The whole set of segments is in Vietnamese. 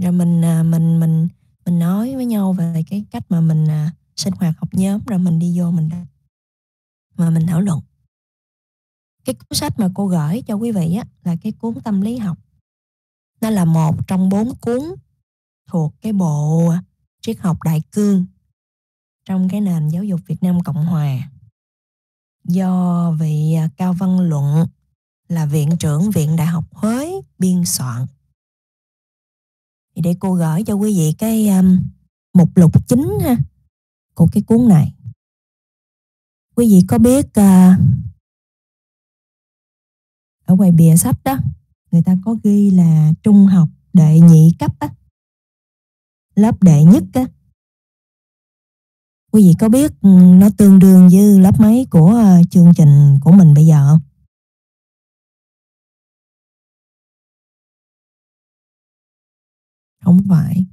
Rồi mình nói với nhau về cái cách mà mình sinh hoạt học nhóm, rồi mình đi vô mình thảo luận. Cái cuốn sách mà cô gửi cho quý vị á là cái cuốn Tâm lý học. Nó là một trong 4 cuốn thuộc cái bộ triết học đại cương trong cái nền giáo dục Việt Nam Cộng Hòa, do vị Cao Văn Luận là Viện trưởng Viện Đại học Huế biên soạn. Thì để cô gửi cho quý vị cái mục lục chính ha của cái cuốn này. Quý vị có biết ở ngoài bìa sách đó, người ta có ghi là trung học đệ nhị cấp á, lớp đệ nhất á. Quý vị có biết nó tương đương với lớp mấy của chương trình của mình bây giờ không? Không phải.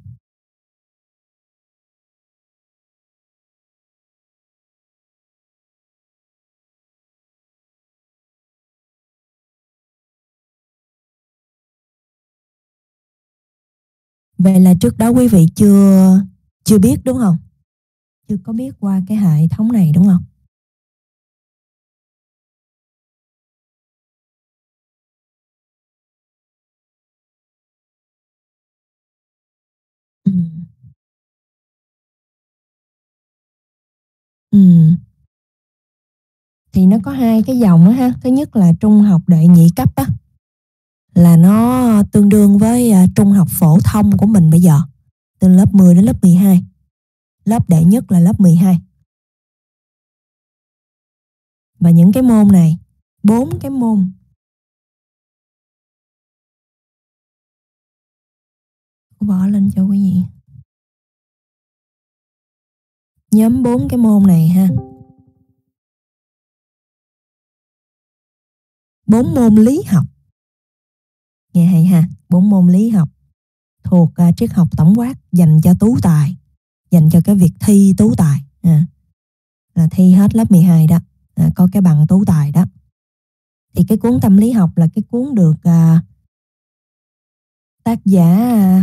Vậy là trước đó quý vị chưa biết đúng không? Chưa có biết qua cái hệ thống này đúng không? Ừ. Ừ. Thì nó có hai cái dòng á ha. Thứ nhất là trung học đệ nhị cấp á, là nó tương đương với trung học phổ thông của mình bây giờ, từ lớp 10 đến lớp 12. Lớp đệ nhất là lớp 12. Và những cái môn này, 4 cái môn, cô bỏ lên cho quý vị. Nhóm 4 cái môn này ha. 4 môn lý học. Nghe hay ha, 4 môn lý học thuộc triết học tổng quát dành cho tú tài, dành cho cái việc thi tú tài. Là thi hết lớp 12 đó, có cái bằng tú tài đó. Thì cái cuốn tâm lý học là cái cuốn được tác giả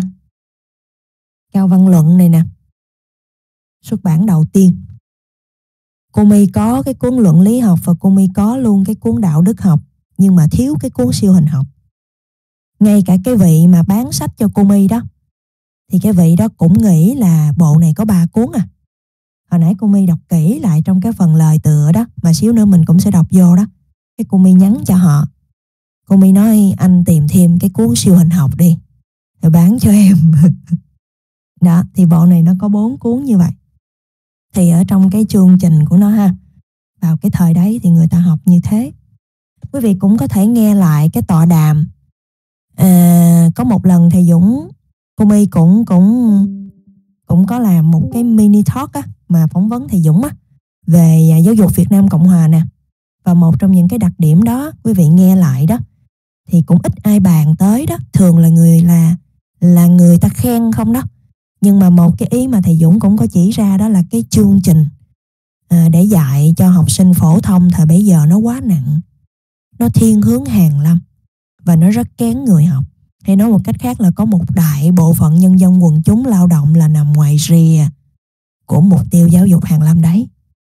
Cao Văn Luận này nè xuất bản đầu tiên. Cô My có cái cuốn luận lý học và cô My có luôn cái cuốn đạo đức học, nhưng mà thiếu cái cuốn siêu hình học. Ngay cả cái vị mà bán sách cho cô My đó, thì cái vị đó cũng nghĩ là bộ này có 3 cuốn à. Hồi nãy cô My đọc kỹ lại trong cái phần lời tựa đó, mà xíu nữa mình cũng sẽ đọc vô đó. Cái cô My nhắn cho họ. Cô My nói anh tìm thêm cái cuốn siêu hình học đi, rồi bán cho em. Đó, thì bộ này nó có 4 cuốn như vậy. Thì ở trong cái chương trình của nó ha, vào cái thời đấy thì người ta học như thế. Quý vị cũng có thể nghe lại cái tọa đàm. Có một lần thầy Dũng, cô My cũng có làm một cái mini talk á, mà phỏng vấn thầy Dũng á, về giáo dục Việt Nam Cộng Hòa nè. Và một trong những cái đặc điểm đó, quý vị nghe lại đó, thì cũng ít ai bàn tới đó. Thường là người ta khen không đó. Nhưng mà một cái ý mà thầy Dũng cũng có chỉ ra đó là cái chương trình để dạy cho học sinh phổ thông thời bấy giờ nó quá nặng. Nó thiên hướng hàn lâm và nó rất kén người học. Hay nói một cách khác là có một đại bộ phận nhân dân quần chúng lao động là nằm ngoài rìa của mục tiêu giáo dục hàn lâm đấy.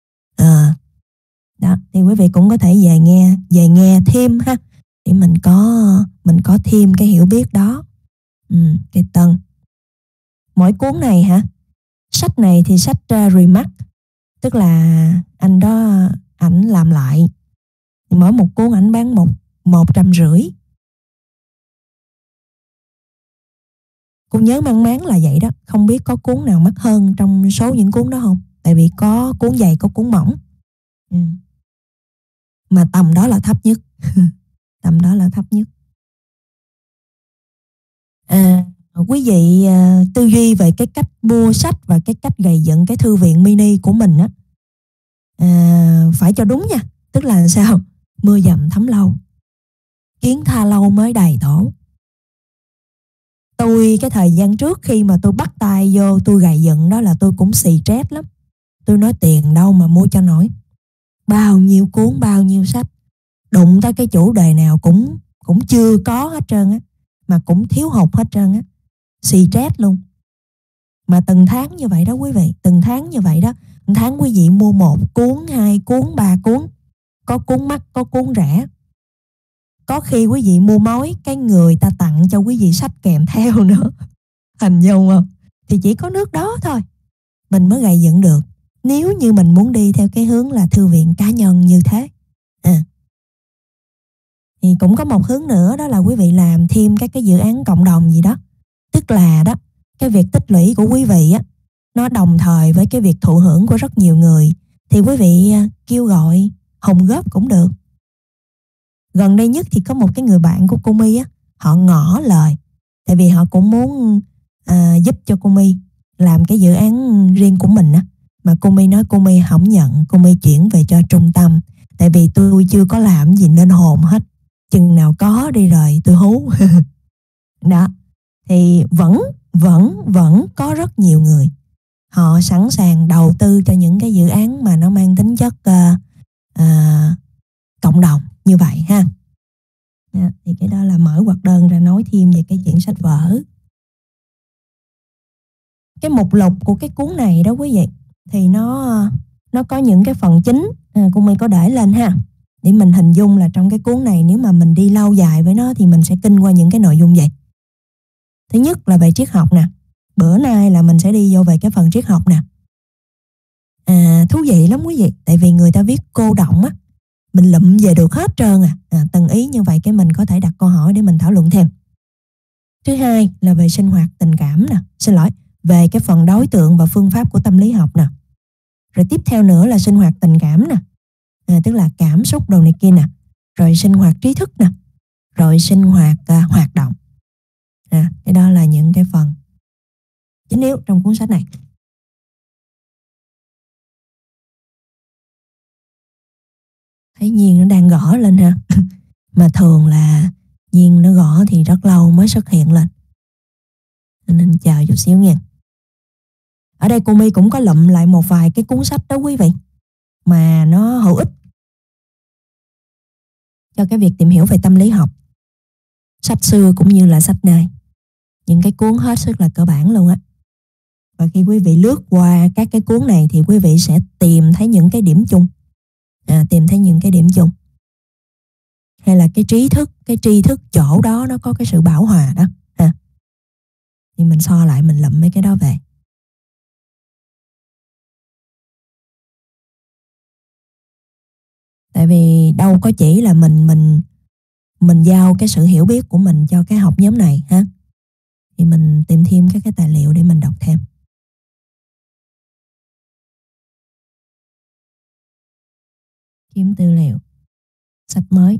Đó, thì quý vị cũng có thể về nghe thêm ha, để mình có thêm cái hiểu biết đó. Cái tân. Mỗi cuốn này hả? Sách này thì sách Remark, tức là anh đó ảnh làm lại. Mỗi một cuốn ảnh bán 150. Cô nhớ mang máng là vậy đó. Không biết có cuốn nào mắc hơn trong số những cuốn đó không? Tại vì có cuốn dày, có cuốn mỏng. Mà tầm đó là thấp nhất. Tầm đó là thấp nhất. Quý vị tư duy về cái cách mua sách và cái cách gầy dựng cái thư viện mini của mình á, phải cho đúng nha. Tức là sao? Mưa dầm thấm lâu, kiến tha lâu mới đầy tổ. Tôi cái thời gian trước khi mà tôi bắt tay vô tôi gầy dựng đó là tôi cũng xì stress lắm. Tôi nói tiền đâu mà mua cho nổi. Bao nhiêu cuốn, bao nhiêu sách, đụng tới cái chủ đề nào cũng chưa có hết trơn á, mà cũng thiếu hụt hết trơn á. stress luôn. Mà từng tháng như vậy đó quý vị, từng tháng như vậy đó. Từng tháng quý vị mua 1 cuốn, 2 cuốn, 3 cuốn. Có cuốn mắc, có cuốn rẻ. Có khi quý vị mua mối, cái người ta tặng cho quý vị sách kèm theo nữa. Hình dung không? Thì chỉ có nước đó thôi mình mới gầy dựng được. Nếu như mình muốn đi theo cái hướng là thư viện cá nhân như thế. Thì cũng có một hướng nữa, đó là quý vị làm thêm các cái dự án cộng đồng gì đó. Tức là đó, cái việc tích lũy của quý vị á, nó đồng thời với cái việc thụ hưởng của rất nhiều người. Thì quý vị kêu gọi hồng góp cũng được. Gần đây nhất thì có một cái người bạn của cô My á, họ ngỏ lời. Tại vì họ cũng muốn giúp cho cô My làm cái dự án riêng của mình á. Mà cô My nói cô My không nhận, cô My chuyển về cho trung tâm. Tại vì tôi chưa có làm gì nên hồn hết. Chừng nào có đi rồi tôi hú. Đó. Thì vẫn có rất nhiều người họ sẵn sàng đầu tư cho những cái dự án mà nó mang tính chất cộng đồng như vậy ha. Thì cái đó là mở hoạt đơn ra nói thêm về cái chuyện sách vở. Cái mục lục của cái cuốn này đó quý vị, thì nó có những cái phần chính, cô My có để lên ha, để mình hình dung là trong cái cuốn này nếu mà mình đi lâu dài với nó thì mình sẽ kinh qua những cái nội dung gì. Thứ nhất là về triết học nè. Bữa nay là mình sẽ đi vô về cái phần triết học nè. Thú vị lắm quý vị, tại vì người ta viết cô động á, mình lụm về được hết trơn từng ý như vậy, cái mình có thể đặt câu hỏi để mình thảo luận thêm. Thứ hai là về sinh hoạt tình cảm nè, về cái phần đối tượng và phương pháp của tâm lý học nè. Rồi tiếp theo nữa là sinh hoạt tình cảm nè, tức là cảm xúc đồ này kia nè. Rồi sinh hoạt trí thức nè. Rồi sinh hoạt hoạt động. Cái đó là những cái phần chính yếu trong cuốn sách này. Thấy Nhiên nó đang gõ lên ha. Mà thường là Nhiên nó gõ thì rất lâu mới xuất hiện lên, nên chờ chút xíu nha. Ở đây cô My cũng có lụm lại một vài cái cuốn sách đó quý vị, mà nó hữu ích cho cái việc tìm hiểu về tâm lý học. Sách xưa cũng như là sách này, những cái cuốn hết sức là cơ bản luôn á. Và khi quý vị lướt qua các cái cuốn này thì quý vị sẽ tìm thấy những cái điểm chung. Tìm thấy những cái điểm chung. Hay là cái tri thức chỗ đó nó có cái sự bảo hòa đó. Thì mình so lại, mình lụm mấy cái đó về. Tại vì đâu có chỉ là mình giao cái sự hiểu biết của mình cho cái học nhóm này ha. Thì mình tìm thêm các cái tài liệu để mình đọc thêm. Kiếm tư liệu, sách mới.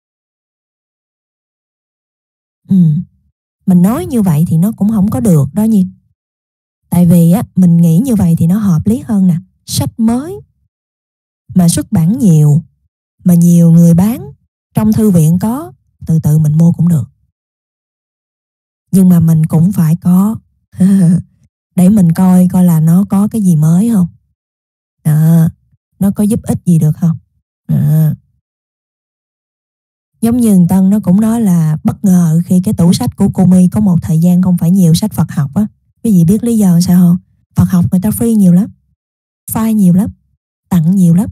Mình nói như vậy thì nó cũng không có được đó Nhi. Tại vì á, mình nghĩ như vậy thì nó hợp lý hơn nè. Sách mới mà xuất bản nhiều, mà nhiều người bán, trong thư viện có, từ từ mình mua cũng được. Nhưng mà mình cũng phải có để mình coi là nó có cái gì mới không, nó có giúp ích gì được không. Giống như Tân nó cũng nói là bất ngờ khi cái tủ sách của cô My có một thời gian không phải nhiều sách Phật học á. Quý vị biết lý do sao không? Phật học người ta free nhiều lắm, file nhiều lắm, tặng nhiều lắm.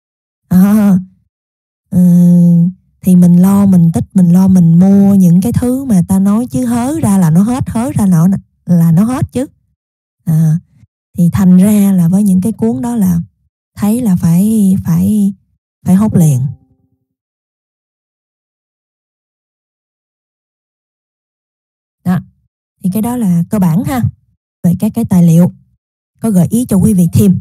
Thì mình lo mình tích, mình lo mình mua những cái thứ mà ta nói chứ hớ ra là nó hết, hớ ra là nó hết chứ. Thì thành ra là với những cái cuốn đó là thấy là phải hốt liền. Đó, thì cái đó là cơ bản ha. Về các cái tài liệu có gợi ý cho quý vị thêm.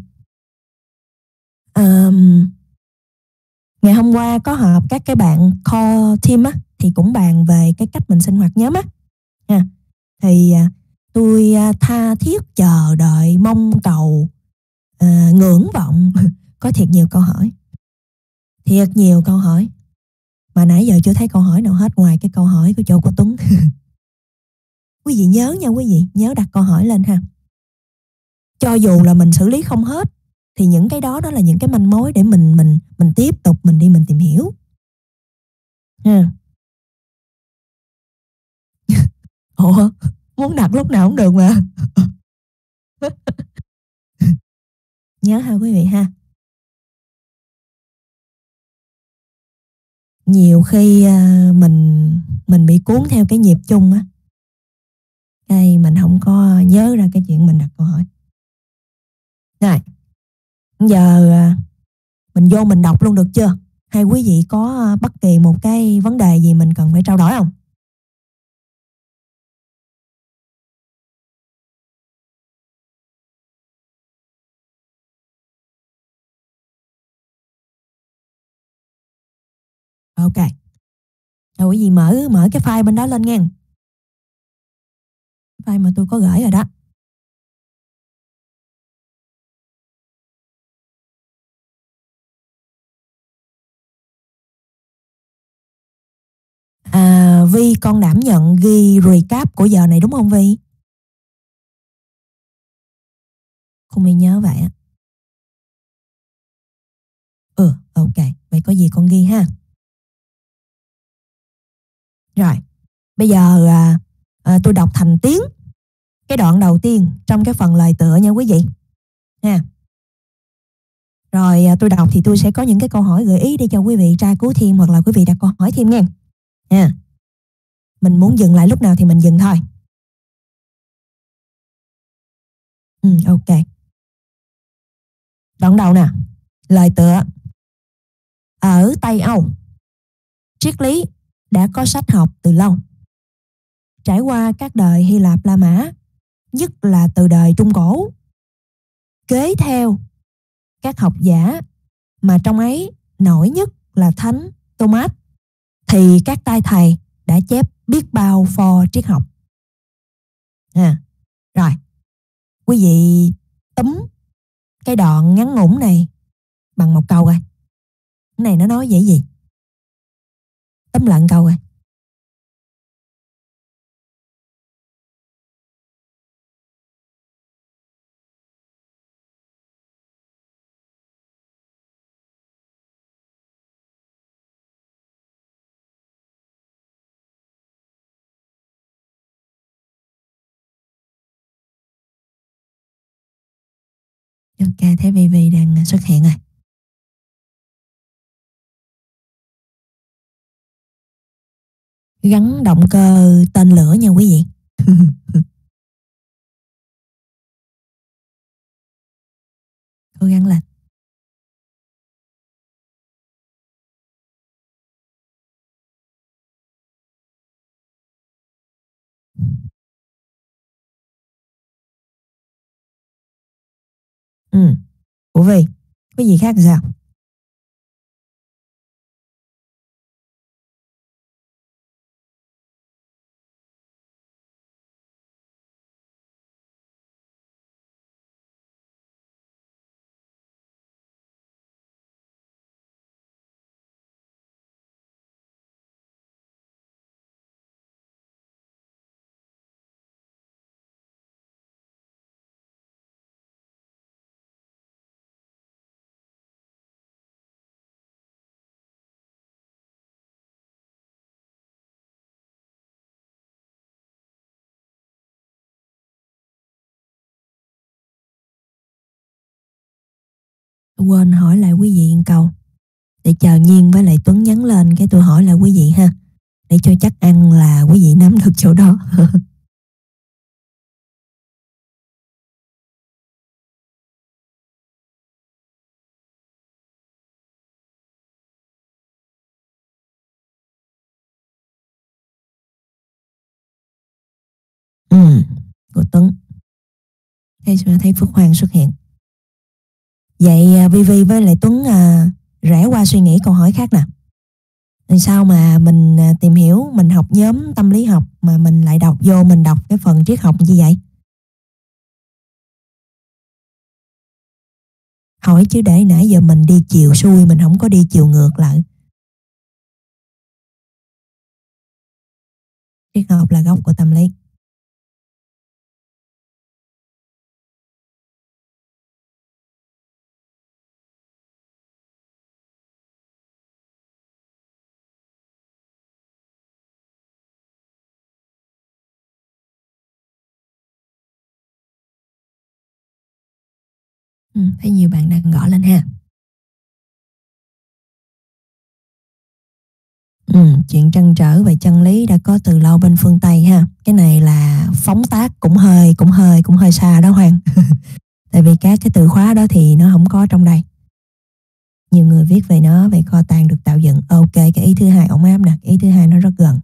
Ngày hôm qua có họp các cái bạn core team á, thì cũng bàn về cái cách mình sinh hoạt nhóm á. Thì tôi tha thiết chờ đợi, mong cầu, ngưỡng vọng có thiệt nhiều câu hỏi. Thiệt nhiều câu hỏi. Mà nãy giờ chưa thấy câu hỏi nào hết ngoài cái câu hỏi của chỗ của Tuấn. Quý vị nhớ nha quý vị, nhớ đặt câu hỏi lên ha. Cho dù là mình xử lý không hết thì những cái đó là những cái manh mối để mình tiếp tục mình đi mình tìm hiểu. Ủa, Muốn đặt lúc nào cũng được mà. Nhớ ha quý vị ha. Nhiều khi mình bị cuốn theo cái nhịp chung á, cái mình không có nhớ ra cái chuyện mình đặt câu hỏi. Rồi, giờ mình vô mình đọc luôn được chưa? Hay quý vị có bất kỳ một cái vấn đề gì mình cần phải trao đổi không? Ok. Rồi quý vị mở mở cái file bên đó lên nghe. File mà tôi có gửi rồi đó. Vi con đảm nhận ghi recap của giờ này đúng không Vi? Không bị nhớ vậy á. Ok. Vậy có gì con ghi ha. Rồi, bây giờ tôi đọc thành tiếng cái đoạn đầu tiên trong cái phần lời tựa nha quý vị. Ha. Rồi tôi đọc thì tôi sẽ có những cái câu hỏi gợi ý để cho quý vị tra cứu thêm hoặc là quý vị đặt câu hỏi thêm nghe. Nha. Mình muốn dừng lại lúc nào thì mình dừng thôi. Ok. Đoạn đầu nè. Lời tựa. Ở Tây Âu, triết lý đã có sách học từ lâu. Trải qua các đời Hy Lạp La Mã, nhất là từ đời Trung Cổ, kế theo các học giả mà trong ấy nổi nhất là Thánh Thomas, thì các tay thầy đã chép biết bao pho triết học. Rồi, quý vị túm cái đoạn ngắn ngủn này bằng một câu coi. Cái này nó nói về gì? Túm lại câu coi. Ok, thế Vivi đang xuất hiện rồi. Gắn động cơ tên lửa nha quý vị. Cố gắng lên. Ừ. Của Vi. Có gì khác sao? Quên hỏi lại quý vị một câu. Để chờ Nhiên với lại Tuấn nhắn lên cái tôi hỏi lại quý vị ha. Để cho chắc ăn là quý vị nắm được chỗ đó. Ừ. Của Tuấn. Thấy Phước Hoàng xuất hiện. Vậy Vivi với lại Tuấn rẽ qua suy nghĩ câu hỏi khác nè. Làm sao mà mình tìm hiểu, mình học nhóm tâm lý học mà mình lại đọc vô mình đọc cái phần triết học như vậy? Hỏi chứ để nãy giờ mình đi chiều xuôi, mình không có đi chiều ngược lại. Triết học là gốc của tâm lý. Thấy nhiều bạn đang gõ lên ha. Chuyện trăn trở về chân lý đã có từ lâu bên phương Tây ha. Cái này là phóng tác cũng hơi xa đó Hoàng. Tại vì các cái từ khóa đó thì nó không có trong đây. Nhiều người viết về nó, về kho tàng được tạo dựng. Ok, cái ý thứ hai ổn áp nè, cái ý thứ hai nó rất gần.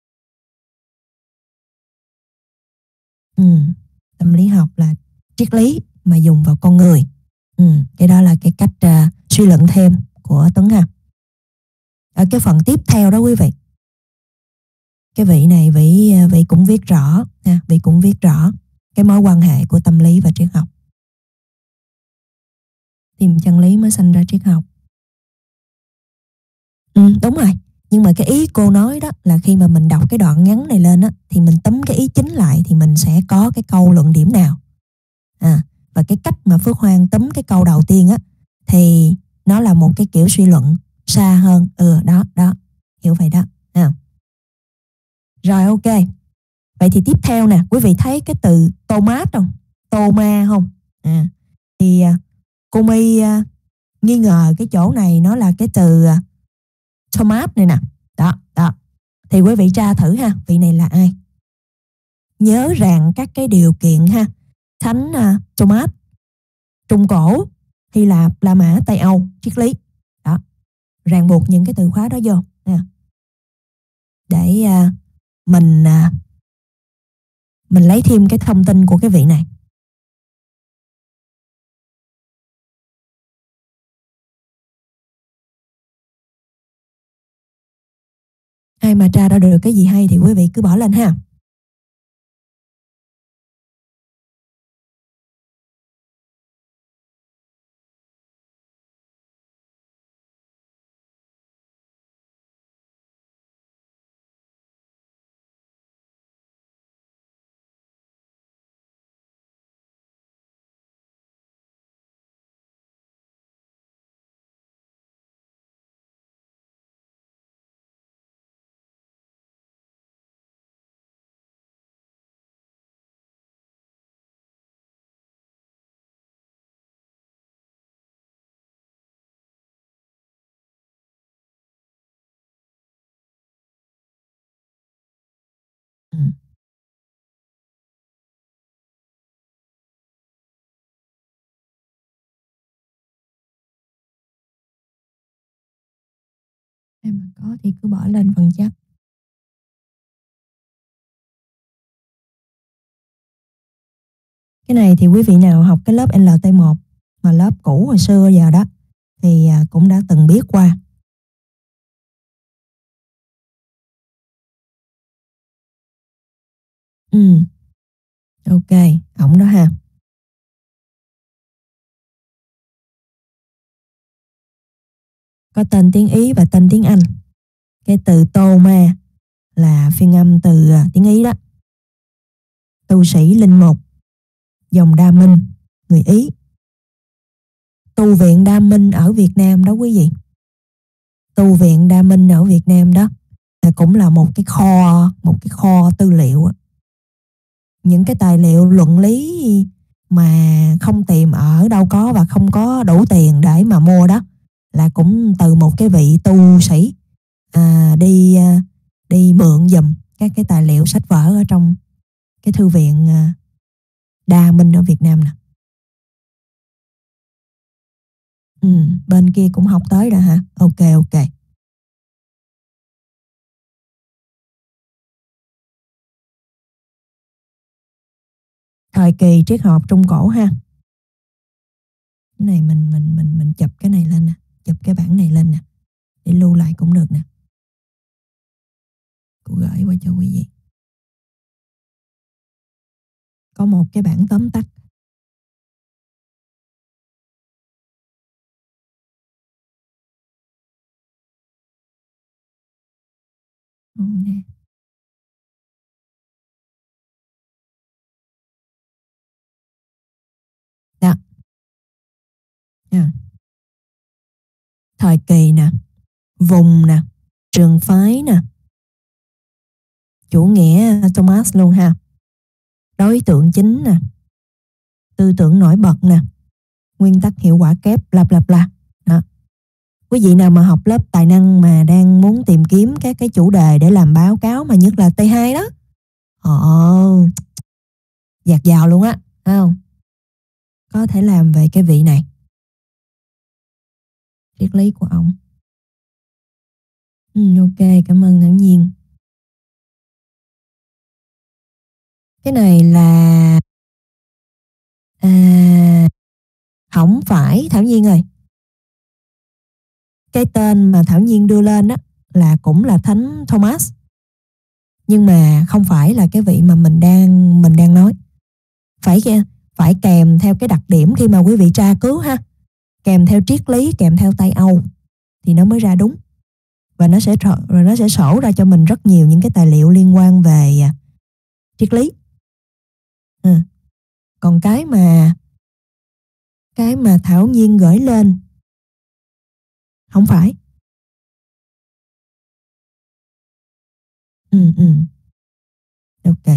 Tâm lý học là triết lý mà dùng vào con người. Cái đó là cái cách suy luận thêm của Tuấn ha. Ở cái phần tiếp theo đó quý vị, cái vị này vị cũng viết rõ nha, vị cũng viết rõ cái mối quan hệ của tâm lý và triết học. Tìm chân lý mới sinh ra triết học. Đúng rồi. Nhưng mà cái ý cô nói đó là khi mà mình đọc cái đoạn ngắn này lên á, thì mình tóm cái ý chính lại thì mình sẽ có cái câu luận điểm nào. Và cái cách mà Phước Hoang tóm cái câu đầu tiên á thì nó là một cái kiểu suy luận xa hơn. Đó, hiểu vậy đó. Rồi ok. Vậy thì tiếp theo nè, quý vị thấy cái từ tomat không? Toma không? Thì cô My nghi ngờ cái chỗ này nó là cái từ tomat này nè. Đó. Thì quý vị tra thử ha, vị này là ai? Nhớ rằng các cái điều kiện ha, thánh tomat, Trung Cổ, Hy Lạp, La Mã, Tây Âu, triết lý. Đó. Ràng buộc những cái từ khóa đó vô nha. Để mình lấy thêm cái thông tin của cái vị này. Ai mà tra ra được cái gì hay thì quý vị cứ bỏ lên ha. Ừ. Ai mà có thì cứ bỏ lên phần chắc. Cái này thì quý vị nào học cái lớp LT1 mà lớp cũ hồi xưa giờ đó thì cũng đã từng biết qua. Ok, ổng đó ha. Có tên tiếng Ý và tên tiếng Anh. Cái từ Toma là phiên âm từ tiếng Ý đó. Tu sĩ linh mục, dòng Đa Minh, người Ý. Tu viện Đa Minh ở Việt Nam đó quý vị. Tu viện Đa Minh ở Việt Nam đó là cũng là một cái kho tư liệu. Những cái tài liệu luận lý mà không tìm ở đâu có và không có đủ tiền để mà mua đó là cũng từ một cái vị tu sĩ đi mượn giùm các cái tài liệu sách vở ở trong cái thư viện Đa Minh ở Việt Nam nè. Bên kia cũng học tới rồi hả? Ok. Thời kỳ triết học Trung Cổ ha. Cái này mình chụp cái này lên nè, chụp cái bản này lên nè để lưu lại cũng được nè. Cô gửi qua cho quý vị. Có một cái bản tóm tắt. Nè. Đó. Thời kỳ nè, vùng nè, trường phái nè, chủ nghĩa Thomas luôn ha. Đối tượng chính nè, tư tưởng nổi bật nè, nguyên tắc hiệu quả kép bla bla bla. Đó. Quý vị nào mà học lớp tài năng mà đang muốn tìm kiếm các cái chủ đề để làm báo cáo mà nhất là T2 đó. Ồ, dạt dào luôn á, thấy không? Có thể làm về cái vị này. Triết lý của ổng. Ok, cảm ơn Thản Nhiên. Cái này là không phải Thảo Nhiên ơi. Cái tên mà Thảo Nhiên đưa lên á là cũng là Thánh Thomas. Nhưng mà không phải là cái vị mà mình đang nói. Phải phải kèm theo cái đặc điểm khi mà quý vị tra cứu ha. Kèm theo triết lý, kèm theo Tây Âu thì nó mới ra đúng. Và nó sẽ sổ ra cho mình rất nhiều những cái tài liệu liên quan về triết lý. Ừ. Còn cái mà Thảo Nhiên gửi lên không phải. Ừ. Ok.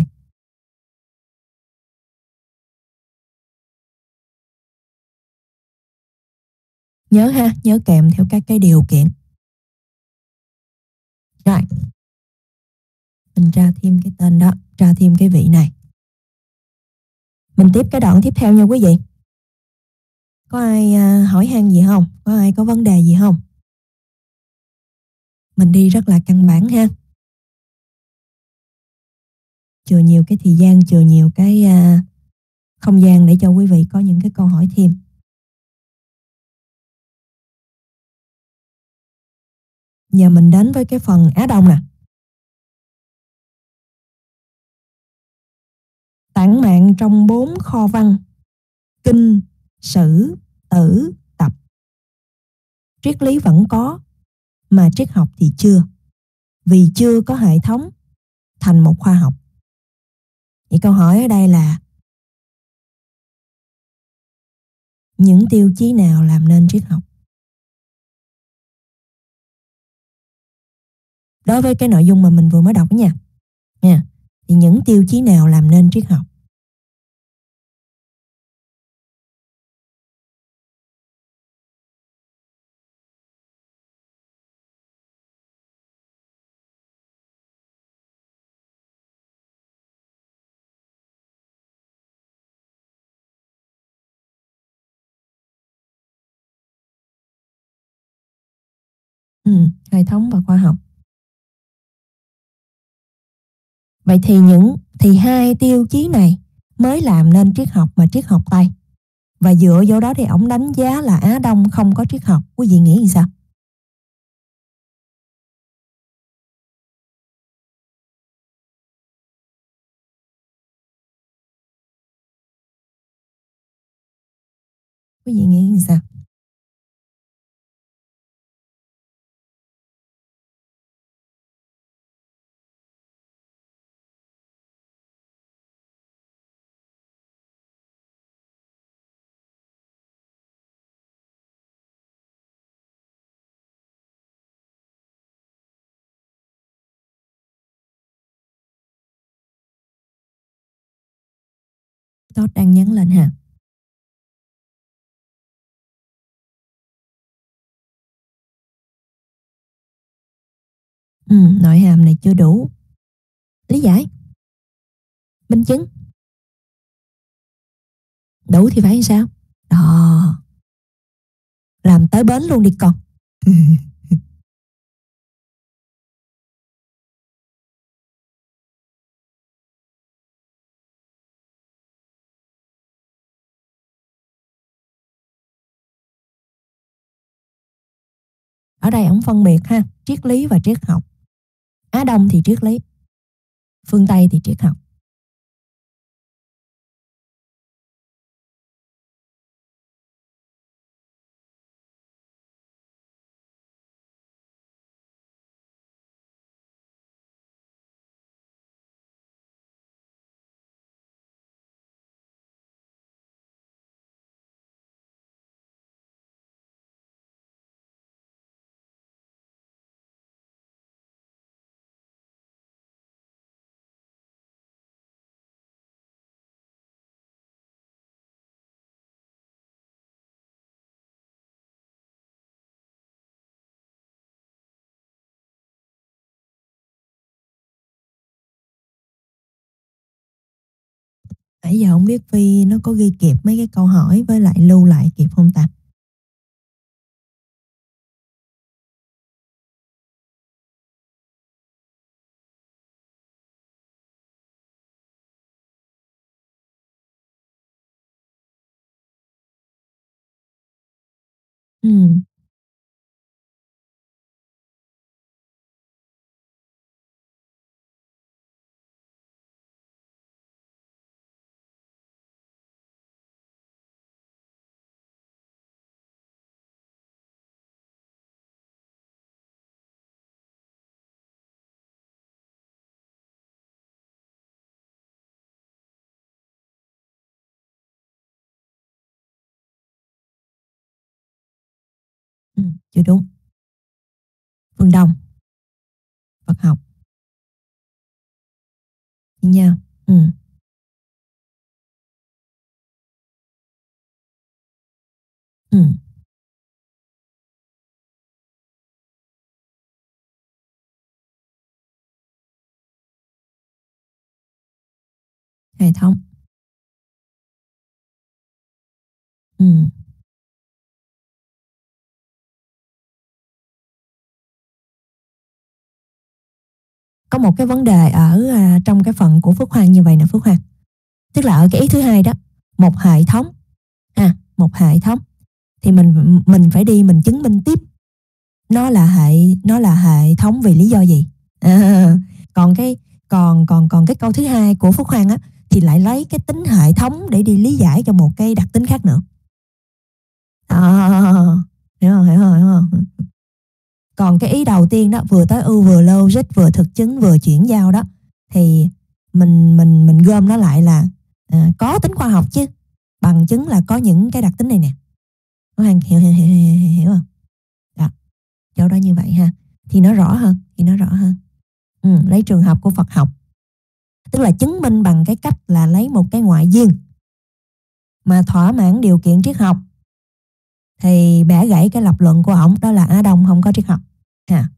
Nhớ ha, nhớ kèm theo các cái điều kiện. Rồi, mình tra thêm cái tên đó, tra thêm cái vị này. Mình tiếp cái đoạn tiếp theo nha quý vị. Có ai hỏi han gì không? Có ai có vấn đề gì không? Mình đi rất là căn bản ha. Chừa nhiều cái thời gian, chừa nhiều cái không gian để cho quý vị có những cái câu hỏi thêm. Giờ mình đến với cái phần Á Đông nè. Tản mạn trong 4 kho văn: kinh, sử, tử, tập. Triết lý vẫn có, mà triết học thì chưa. Vì chưa có hệ thống thành một khoa học. Vậy câu hỏi ở đây là những tiêu chí nào làm nên triết học? Đối với cái nội dung mà mình vừa mới đọc nha. Thì những tiêu chí nào làm nên triết học? Hệ thống và khoa học. Vậy thì hai tiêu chí này mới làm nên triết học mà triết học Tây. Và dựa vào đó thì ổng đánh giá là Á Đông không có triết học. Quý vị nghĩ gì sao? Quý vị nghĩ gì sao? Tốt đang nhấn lên ha. Nội hàm này chưa đủ. Lý giải. Minh chứng. Đủ thì phải sao? Đó. Làm tới bến luôn đi con. Ở đây ổng phân biệt ha, triết lý và triết học. Á Đông thì triết lý, phương Tây thì triết học. Nãy giờ không biết Phi nó có ghi kịp mấy cái câu hỏi với lại lưu lại kịp không ta? Ừm, chưa đúng. Phương Đông, Phật học nha. Ừm, ừm, hệ thống. Ừm. Có một cái vấn đề ở, trong cái phần của Phước Hoàng như vậy nè Phước Hoàng, tức là ở cái ý thứ hai đó, một hệ thống, một hệ thống thì mình phải đi mình chứng minh tiếp nó là hệ thống vì lý do gì. À, còn cái còn cái câu thứ hai của Phước Hoàng á thì lại lấy cái tính hệ thống để đi lý giải cho một cái đặc tính khác nữa. Ờ, hiểu không? Còn cái ý đầu tiên đó vừa tối ưu vừa logic vừa thực chứng vừa chuyển giao đó thì mình gom nó lại là có tính khoa học chứ, bằng chứng là có những cái đặc tính này nè. Có Hoàng hiểu không? Đó, chỗ đó như vậy ha. Thì nó rõ hơn, lấy trường hợp của Phật học, tức là chứng minh bằng cái cách là lấy một cái ngoại duyên mà thỏa mãn điều kiện triết học thì bẻ gãy cái lập luận của ổng đó là Á Đông không có triết học. Ha.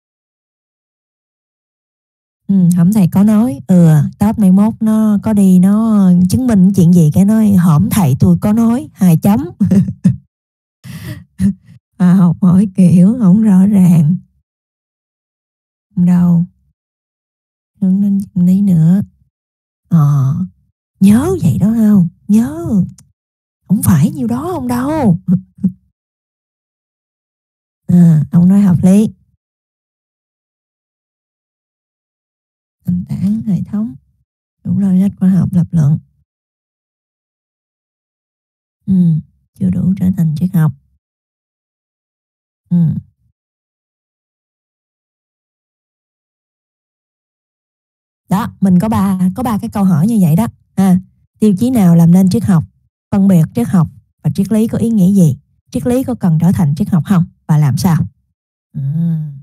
Hổng thầy có nói, Tết mai mốt nó có đi nó chứng minh chuyện gì cái nói hổm thầy tôi có nói 2 chấm. Học hỏi kiểu không rõ ràng. Đâu, hướng đến chân lý nữa. Ờ, nhớ vậy đó không? Nhớ, không phải nhiêu đó không đâu. Ông nói hợp lý. Nền tảng hệ thống, đủ logic khoa học lập luận. Chưa đủ trở thành triết học. Ừm. Đó, mình có ba cái câu hỏi như vậy đó. Tiêu chí nào làm nên triết học? Phân biệt triết học và triết lý có ý nghĩa gì? Triết lý có cần trở thành triết học không? Và làm sao? Ừm.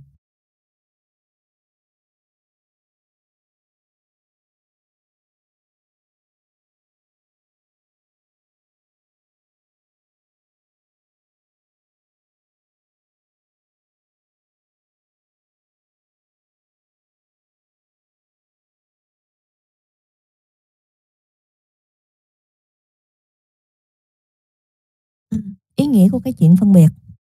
Ý nghĩa của cái chuyện phân biệt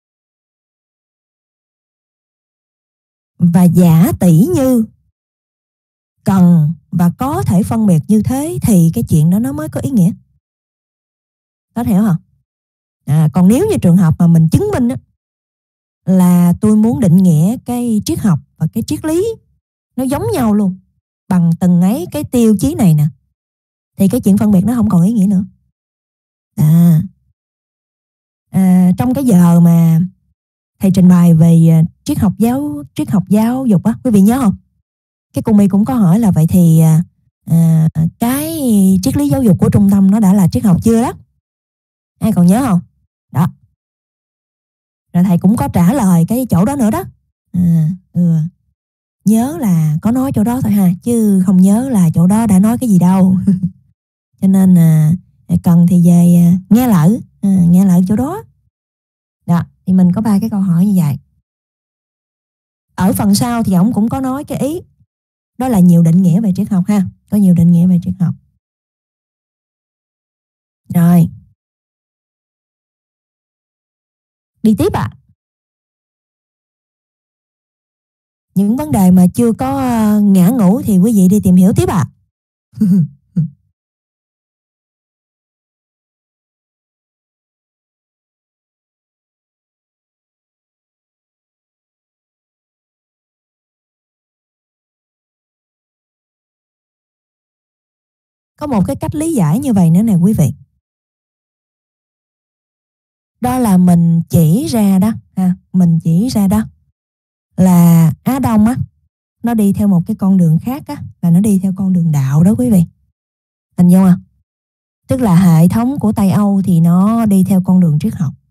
và giả tỷ như cần và có thể phân biệt như thế thì cái chuyện đó nó mới có ý nghĩa. Có hiểu không? Còn nếu như trường hợp mà mình chứng minh á, là tôi muốn định nghĩa cái triết học và cái triết lý nó giống nhau luôn bằng từng ấy cái tiêu chí này nè thì cái chuyện phân biệt nó không còn ý nghĩa nữa. À, trong cái giờ mà thầy trình bày về triết học giáo dục á quý vị nhớ không? Cái cô My cũng có hỏi là vậy thì cái triết lý giáo dục của trung tâm nó đã là triết học chưa đó? Ai còn nhớ không? Đó, rồi thầy cũng có trả lời cái chỗ đó nữa đó. À, ừ. Nhớ là có nói chỗ đó thôi ha, chứ không nhớ là chỗ đó đã nói cái gì đâu. Cho nên là cần thì về nghe lại chỗ đó. Đó, thì mình có ba cái câu hỏi như vậy. Ở phần sau thì ổng cũng có nói cái ý đó là nhiều định nghĩa về triết học ha, có nhiều định nghĩa về triết học. Rồi, đi tiếp ạ. Những vấn đề mà chưa có ngã ngũ thì quý vị đi tìm hiểu tiếp ạ. Có một cái cách lý giải như vậy nữa nè quý vị. Đó là mình chỉ ra đó ha, mình chỉ ra đó là Á Đông á, nó đi theo một cái con đường khác á, là nó đi theo con đường đạo đó quý vị. Hình dung không? Tức là hệ thống của Tây Âu thì nó đi theo con đường triết học.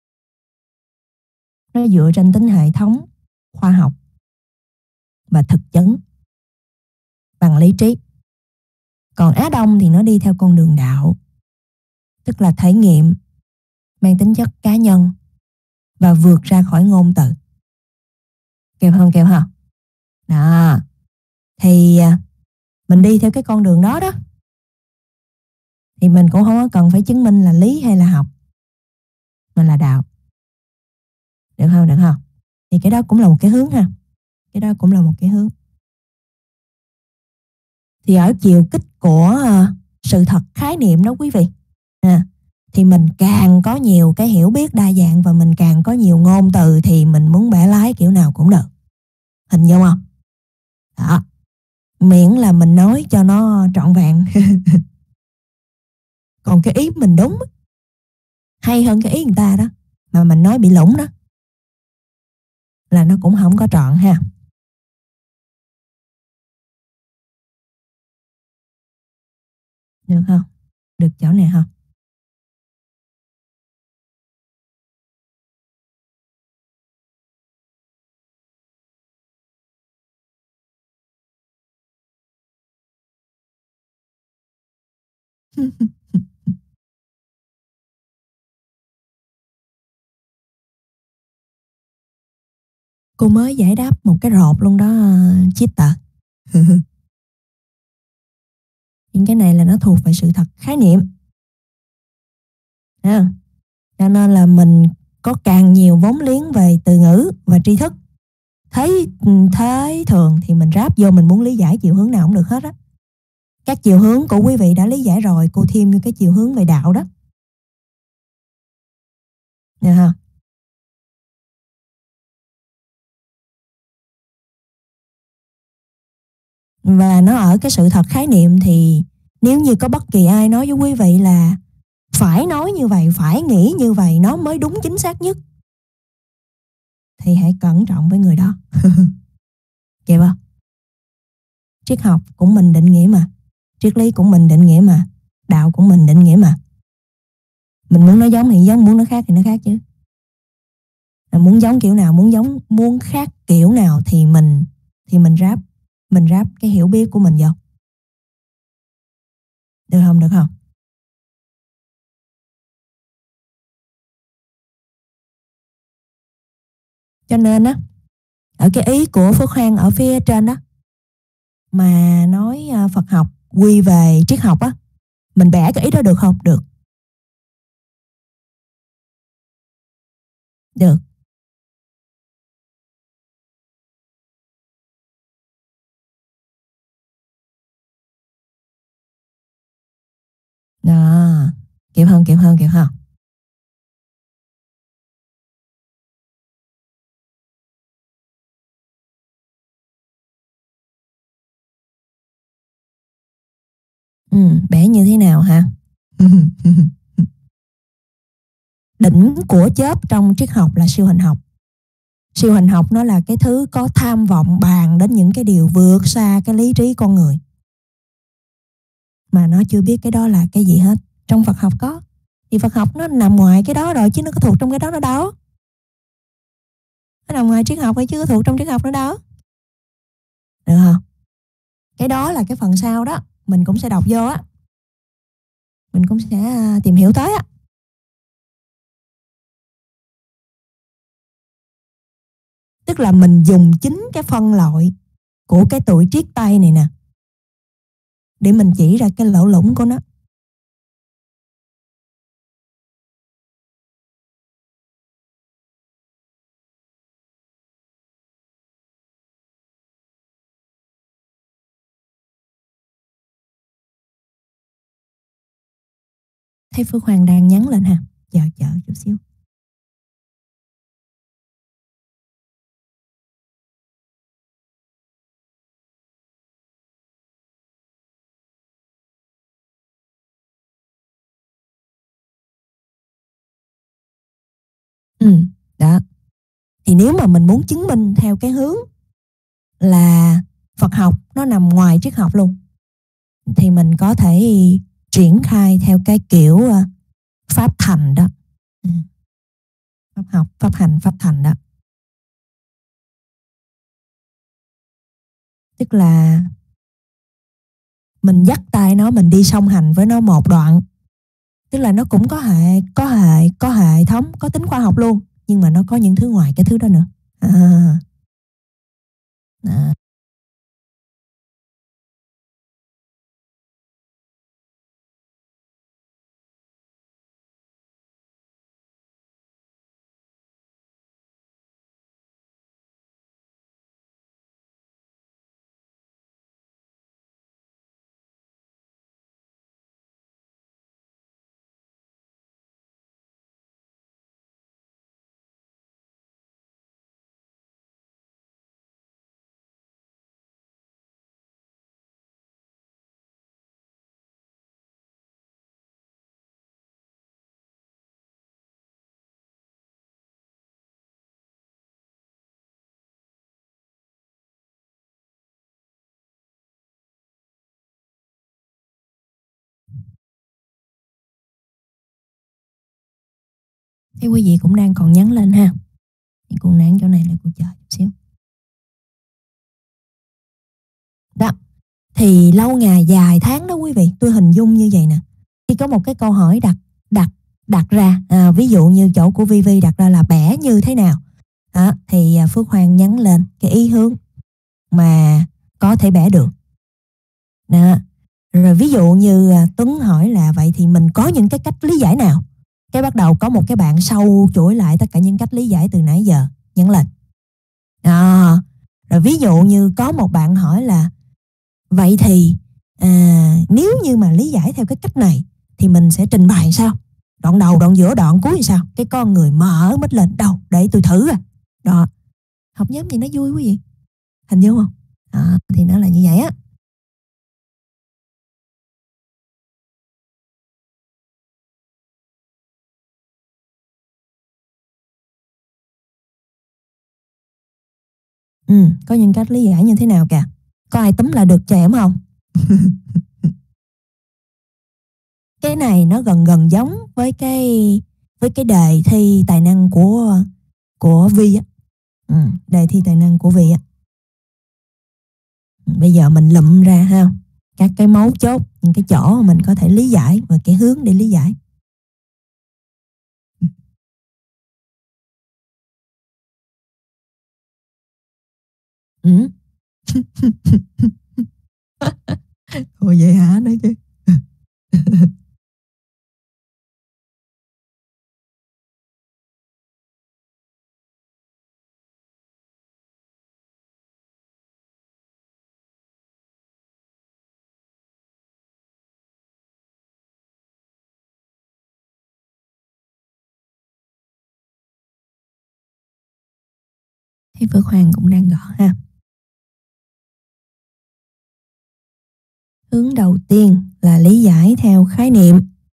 Nó dựa trên tính hệ thống, khoa học và thực chứng bằng lý trí. Còn Á Đông thì nó đi theo con đường đạo, tức là thể nghiệm, mang tính chất cá nhân và vượt ra khỏi ngôn từ. Kịp không? Kịp không? Đó. Thì mình đi theo cái con đường đó đó thì mình cũng không có cần phải chứng minh là lý hay là học, mình là đạo. Được không? Được không? Thì cái đó cũng là một cái hướng ha. Cái đó cũng là một cái hướng. Thì ở chiều kích của sự thật khái niệm đó quý vị, thì mình càng có nhiều cái hiểu biết đa dạng và mình càng có nhiều ngôn từ thì mình muốn bẻ lái kiểu nào cũng được. Hình dung không? Đó. Miễn là mình nói cho nó trọn vẹn. Còn cái ý mình đúng hay hơn cái ý người ta đó mà mình nói bị lủng đó là nó cũng không có trọn ha. Được không? Được chỗ này không? Cô mới giải đáp một cái rột luôn đó, cheater. Nhưng cái này là nó thuộc về sự thật khái niệm. À, cho nên là mình có càng nhiều vốn liếng về từ ngữ và tri thức. Thế thường thì mình ráp vô mình muốn lý giải chiều hướng nào cũng được hết á. Các chiều hướng của quý vị đã lý giải rồi, cô thêm vô cái chiều hướng về đạo đó. Được không? Và nó ở cái sự thật khái niệm thì nếu như có bất kỳ ai nói với quý vị là phải nói như vậy, phải nghĩ như vậy nó mới đúng chính xác nhất thì hãy cẩn trọng với người đó. Kịp không? Triết học cũng mình định nghĩa mà, triết lý cũng mình định nghĩa mà, đạo cũng mình định nghĩa mà. Mình muốn nó giống thì giống, muốn nó khác thì nó khác chứ. Muốn giống kiểu nào, muốn khác kiểu nào thì mình ráp cái hiểu biết của mình vô. Được không? Được không? Cho nên á, ở cái ý của Phước Hoan ở phía trên đó mà nói Phật học quy về triết học á, mình bẻ cái ý đó được không? Được. Được. Đó. Kịp không? Kịp không? Kịp không? Ừ, bẻ như thế nào hả? Đỉnh của chớp trong triết học là siêu hình học. Siêu hình học nó là cái thứ có tham vọng bàn đến những cái điều vượt xa cái lý trí con người. Mà nó chưa biết cái đó là cái gì hết. Trong Phật học có. Thì Phật học nó nằm ngoài cái đó rồi chứ nó có thuộc trong cái đó nữa đâu. Nó nằm ngoài triết học hay chứ có thuộc trong triết học nữa đâu. Được không? Cái đó là cái phần sau đó. Mình cũng sẽ đọc vô á. Mình cũng sẽ tìm hiểu tới á. Tức là mình dùng chính cái phân loại của cái tụi triết Tây này nè để mình chỉ ra cái lỗ lũng của nó. Thấy Phước Hoàng đang nhắn lên ha. Chờ chờ chút xíu. Đó. Thì nếu mà mình muốn chứng minh theo cái hướng là Phật học nó nằm ngoài triết học luôn, thì mình có thể triển khai theo cái kiểu pháp thành đó. Pháp học, pháp hành, pháp thành đó. Tức là mình dắt tay nó, mình đi song hành với nó một đoạn. Tức là nó cũng có hệ thống, có tính khoa học luôn, nhưng mà nó có những thứ ngoài cái thứ đó nữa. Đó. Thế quý vị cũng đang còn nhắn lên ha. Thì cô nán chỗ này là cô chờ chút xíu. Đó. Thì lâu ngày dài tháng đó quý vị, tôi hình dung như vậy nè. Khi có một cái câu hỏi đặt ra, ví dụ như chỗ của Vivi đặt ra là bẻ như thế nào. Đó, thì Phước Hoàng nhắn lên cái ý hướng mà có thể bẻ được. Đó. Rồi ví dụ như Tuấn hỏi là vậy thì mình có những cái cách lý giải nào? Cái bắt đầu có một cái bạn sâu chuỗi lại tất cả những cách lý giải từ nãy giờ, nhắn lên. Đó. Rồi ví dụ như có một bạn hỏi là vậy thì nếu như mà lý giải theo cái cách này thì mình sẽ trình bày sao? Đoạn đầu, đoạn giữa, đoạn cuối thì sao? Cái con người mở mít lên đâu để tôi thử à. Đó. Học nhóm gì nó vui quý vị. Hình dung không? Đó, thì nó là như vậy á. Có những cách lý giải như thế nào kìa. Có ai túm lại được cho em không? Cái này nó gần gần giống với cái đề thi tài năng của Vi á. Đề thi tài năng của Vi á. Bây giờ mình lụm ra ha, các cái mấu chốt, những cái chỗ mà mình có thể lý giải và cái hướng để lý giải. Ừ. Ồ vậy hả nói chứ. Thấy Phước Hoàng cũng đang gõ ha. Hướng đầu tiên là lý giải theo khái niệm.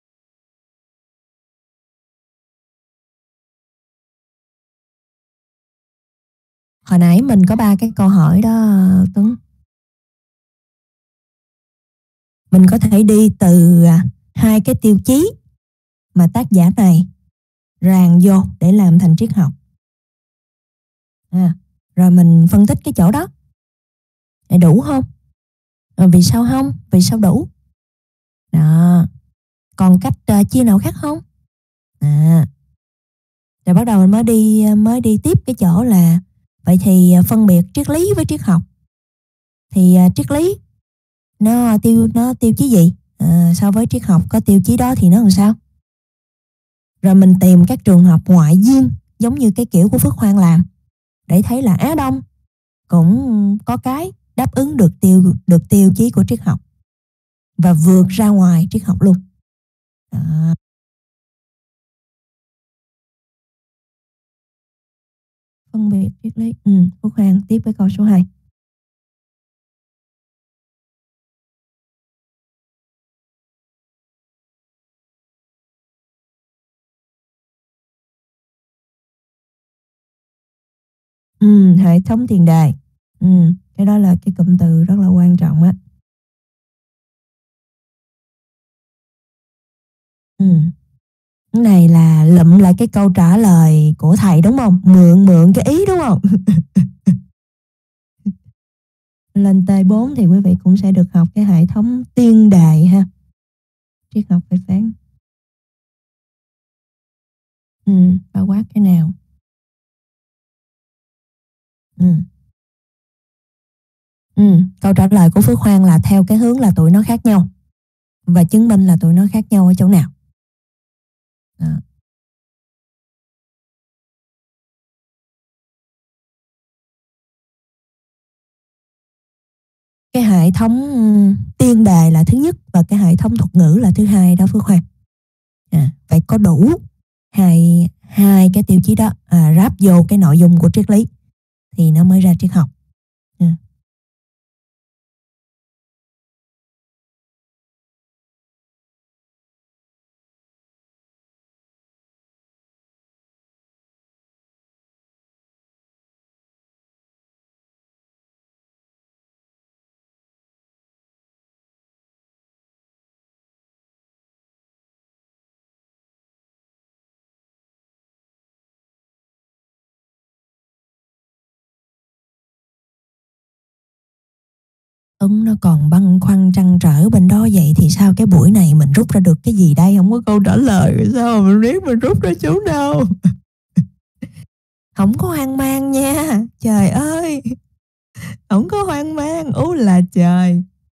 Hồi nãy mình có 3 cái câu hỏi đó Tuấn. Mình có thể đi từ 2 cái tiêu chí mà tác giả này ràng vô để làm thành triết học. Rồi mình phân tích cái chỗ đó. Đủ không? Vì sao không? Vì sao đủ? Đó. Còn cách chia nào khác không? Rồi bắt đầu mình mới đi tiếp cái chỗ là vậy thì phân biệt triết lý với triết học. Thì triết lý nó tiêu chí gì? So với triết học có tiêu chí đó thì nó làm sao? Rồi mình tìm các trường hợp ngoại duyên giống như cái kiểu của Phước Hoàng làm để thấy là Á Đông cũng có cái đáp ứng được tiêu chí của triết học và vượt ra ngoài triết học luôn. Đó. triết lý. Phúc Hoàng tiếp với câu số 2. Hệ thống tiền đề. Cái đó là cái cụm từ rất là quan trọng á. Cái này là lụm lại cái câu trả lời của thầy đúng không? Mượn mượn cái ý đúng không? Lên T4 thì quý vị cũng sẽ được học cái hệ thống tiên đề ha. Triết học phê phán. Bao quát cái nào? Câu trả lời của Phước Hoan là theo cái hướng là tụi nó khác nhau. Và chứng minh là tụi nó khác nhau ở chỗ nào. Đó. Cái hệ thống tiên đề là thứ nhất và cái hệ thống thuật ngữ là thứ hai đó Phước Hoan. Phải có đủ hai cái tiêu chí đó ráp vô cái nội dung của triết lý thì nó mới ra triết học. Tuấn nó còn băn khoăn trăn trở bên đó, vậy thì sao cái buổi này mình rút ra được cái gì đây? Không có câu trả lời, sao mình biết mình rút ra chỗ đâu? Không có hoang mang nha, trời ơi, không có hoang mang, ú là trời.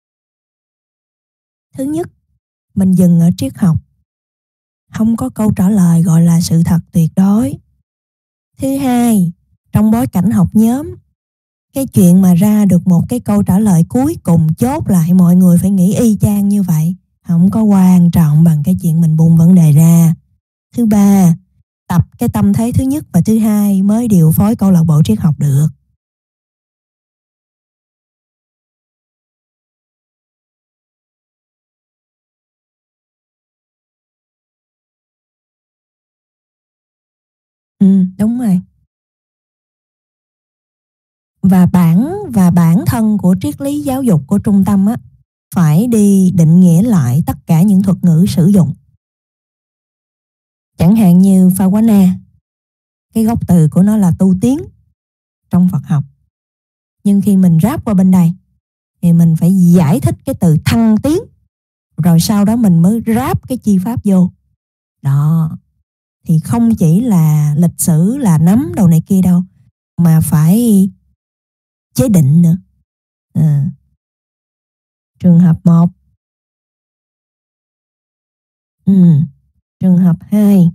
Thứ nhất, mình dừng ở triết học, không có câu trả lời gọi là sự thật tuyệt đối. Thứ hai, trong bối cảnh học nhóm, cái chuyện mà ra được một cái câu trả lời cuối cùng chốt lại mọi người phải nghĩ y chang như vậy không có quan trọng bằng cái chuyện mình buông vấn đề ra. Thứ ba, tập cái tâm thế thứ nhất và thứ hai mới điều phối câu lạc bộ triết học được. Đúng rồi. Và bản thân của triết lý giáo dục của trung tâm á phải đi định nghĩa lại tất cả những thuật ngữ sử dụng. Chẳng hạn như Phawana, cái gốc từ của nó là tu tiến trong Phật học. Nhưng khi mình ráp qua bên đây thì mình phải giải thích cái từ thăng tiến, rồi sau đó mình mới ráp cái chi pháp vô. Đó. Thì không chỉ là lịch sử là nắm đầu này kia đâu, mà phải chế định nữa. Trường hợp 1. Trường hợp 2.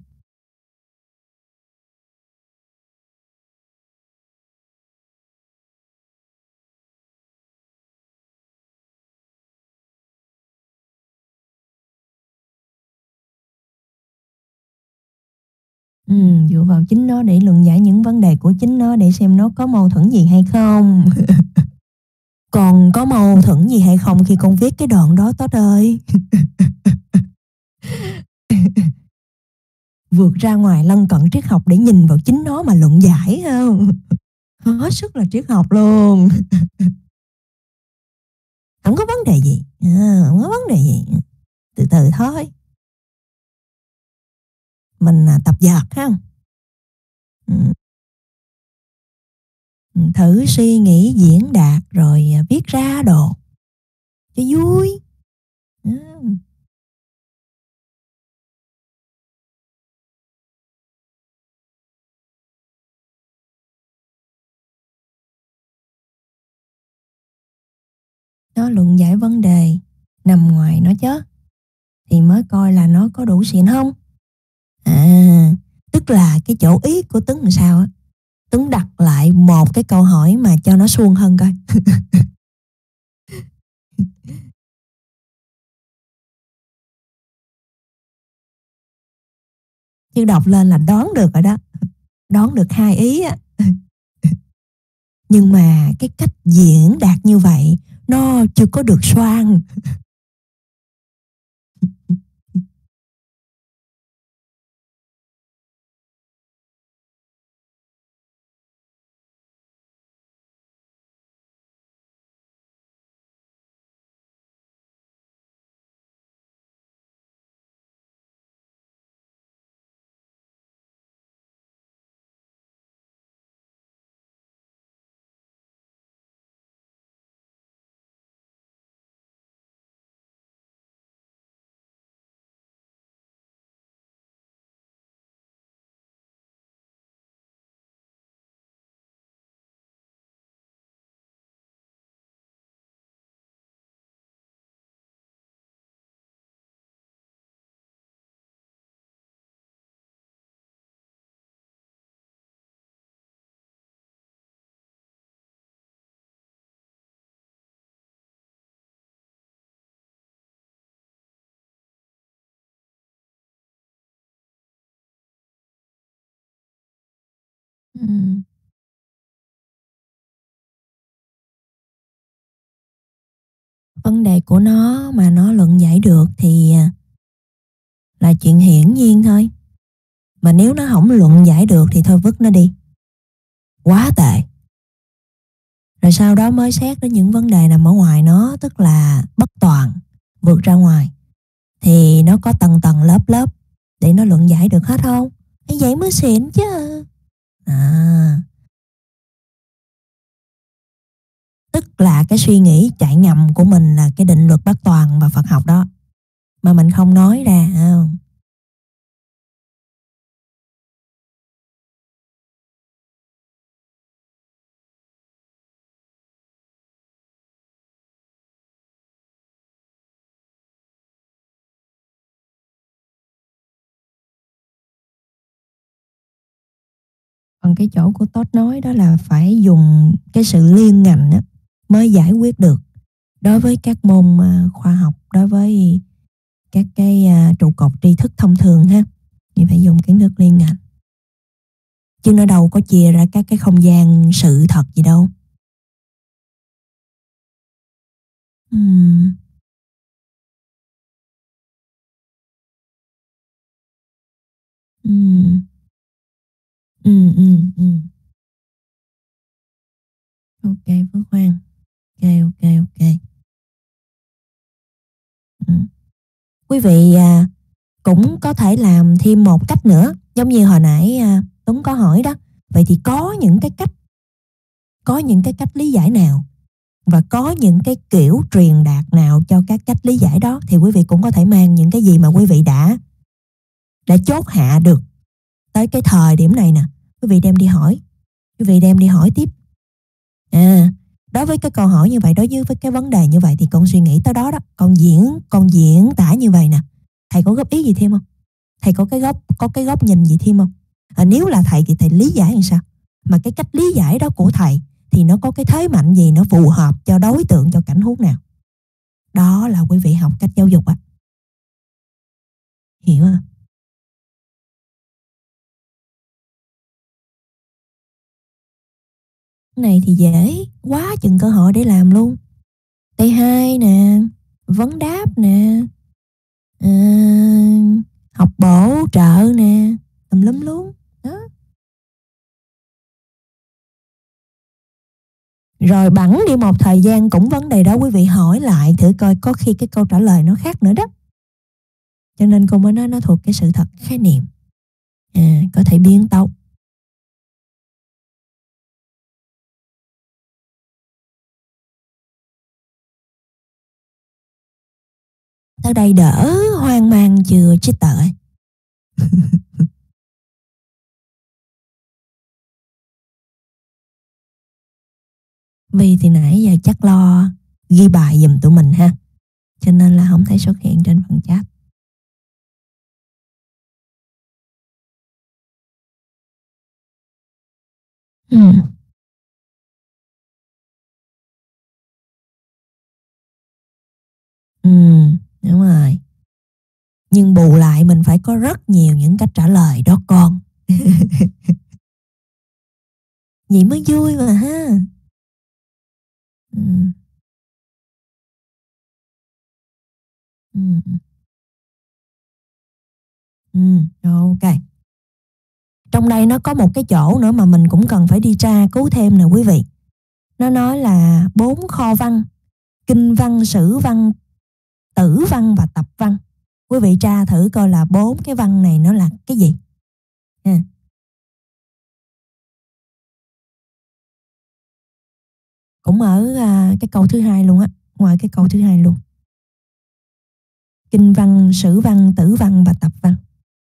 Dựa vào chính nó để luận giải những vấn đề của chính nó để xem nó có mâu thuẫn gì hay không. Còn có mâu thuẫn gì hay không khi con viết cái đoạn đó Todd ơi? Vượt ra ngoài lân cận triết học để nhìn vào chính nó mà luận giải không? Hết sức là triết học luôn. Không có vấn đề gì. Không có vấn đề gì. Từ từ thôi. Mình tập dượt ha. Thử suy nghĩ diễn đạt rồi viết ra đồ cho vui. Nó luận giải vấn đề nằm ngoài nó chứ thì mới coi là nó có đủ xịn không. Tức là cái chỗ ý của Tuấn làm sao á, Tuấn đặt lại một cái câu hỏi mà cho nó suông hơn coi. Chứ đọc lên là đoán được rồi đó, đoán được hai ý á. Nhưng mà cái cách diễn đạt như vậy nó chưa có được xoang. Ừm, Vấn đề của nó mà nó luận giải được thì, là chuyện hiển nhiên thôi, mà nếu nó hổng luận giải được thì thôi vứt nó đi, quá tệ. Rồi sau đó mới xét đến những vấn đề nằm ở ngoài nó, tức là bất toàn, vượt ra ngoài, thì nó có tầng tầng lớp lớp để nó luận giải được hết không? Như vậy mới xịn chứ. À, tức là cái suy nghĩ chạy ngầm của mình là cái định luật bất toàn và Phật học đó, mà mình không nói ra, phải hông? Còn cái chỗ của Todd nói đó là phải dùng cái sự liên ngành á, mới giải quyết được. Đối với các môn, khoa học, đối với các cái, trụ cột tri thức thông thường ha, thì phải dùng kiến thức liên ngành, chứ nó đâu có chia ra các cái không gian sự thật gì đâu. Ừm, ừm, ô Phước Hoàng, ô kê. Quý vị, cũng có thể làm thêm một cách nữa, giống như hồi nãy, Tuấn có hỏi đó, vậy thì có những cái cách lý giải nào và có những cái kiểu truyền đạt nào cho các cách lý giải đó, thì quý vị cũng có thể mang những cái gì mà quý vị đã chốt hạ được tới cái thời điểm này nè, quý vị đem đi hỏi, quý vị đem đi hỏi tiếp. À, đối với cái câu hỏi như vậy, đối với cái vấn đề như vậy thì con suy nghĩ tới đó đó, con diễn tả như vậy nè, thầy có góp ý gì thêm không? Thầy có cái góc nhìn gì thêm không? Nếu là thầy thì thầy lý giải làm sao? Mà cái cách lý giải đó của thầy thì nó có cái thế mạnh gì, nó phù hợp cho đối tượng, cho cảnh huống nào? Đó là quý vị học cách giáo dục á, hiểu hông? Cái này thì dễ, quá chừng cơ hội để làm luôn. T2 nè, vấn đáp nè, ờ, học bổ trợ nè, tùm lum luôn. Đó. Rồi bẵng đi một thời gian cũng vấn đề đó, quý vị hỏi lại thử coi có khi cái câu trả lời nó khác nữa đó. Cho nên cô mới nói nó thuộc cái sự thật khái niệm. Có thể biến tấu. Tới đây đỡ hoang mang chưa chứ tợ. Vì thì nãy giờ chắc lo ghi bài giùm tụi mình ha. Cho nên là không thấy xuất hiện trên phần chat. Ừ. Ừ, đúng rồi. Nhưng bù lại mình phải có rất nhiều những cách trả lời đó con. Vậy mới vui mà ha. ừm, ừm, rồi, ô. Trong đây nó có một cái chỗ nữa mà mình cũng cần phải đi tra cứu thêm nè quý vị. Nó nói là 4 kho văn: kinh văn, sử văn, tử văn và tập văn. Quý vị tra thử coi là 4 cái văn này nó là cái gì. Ha. Cũng ở cái câu thứ hai luôn á, ngoài cái câu thứ hai luôn. Kinh văn, sử văn, tử văn và tập văn.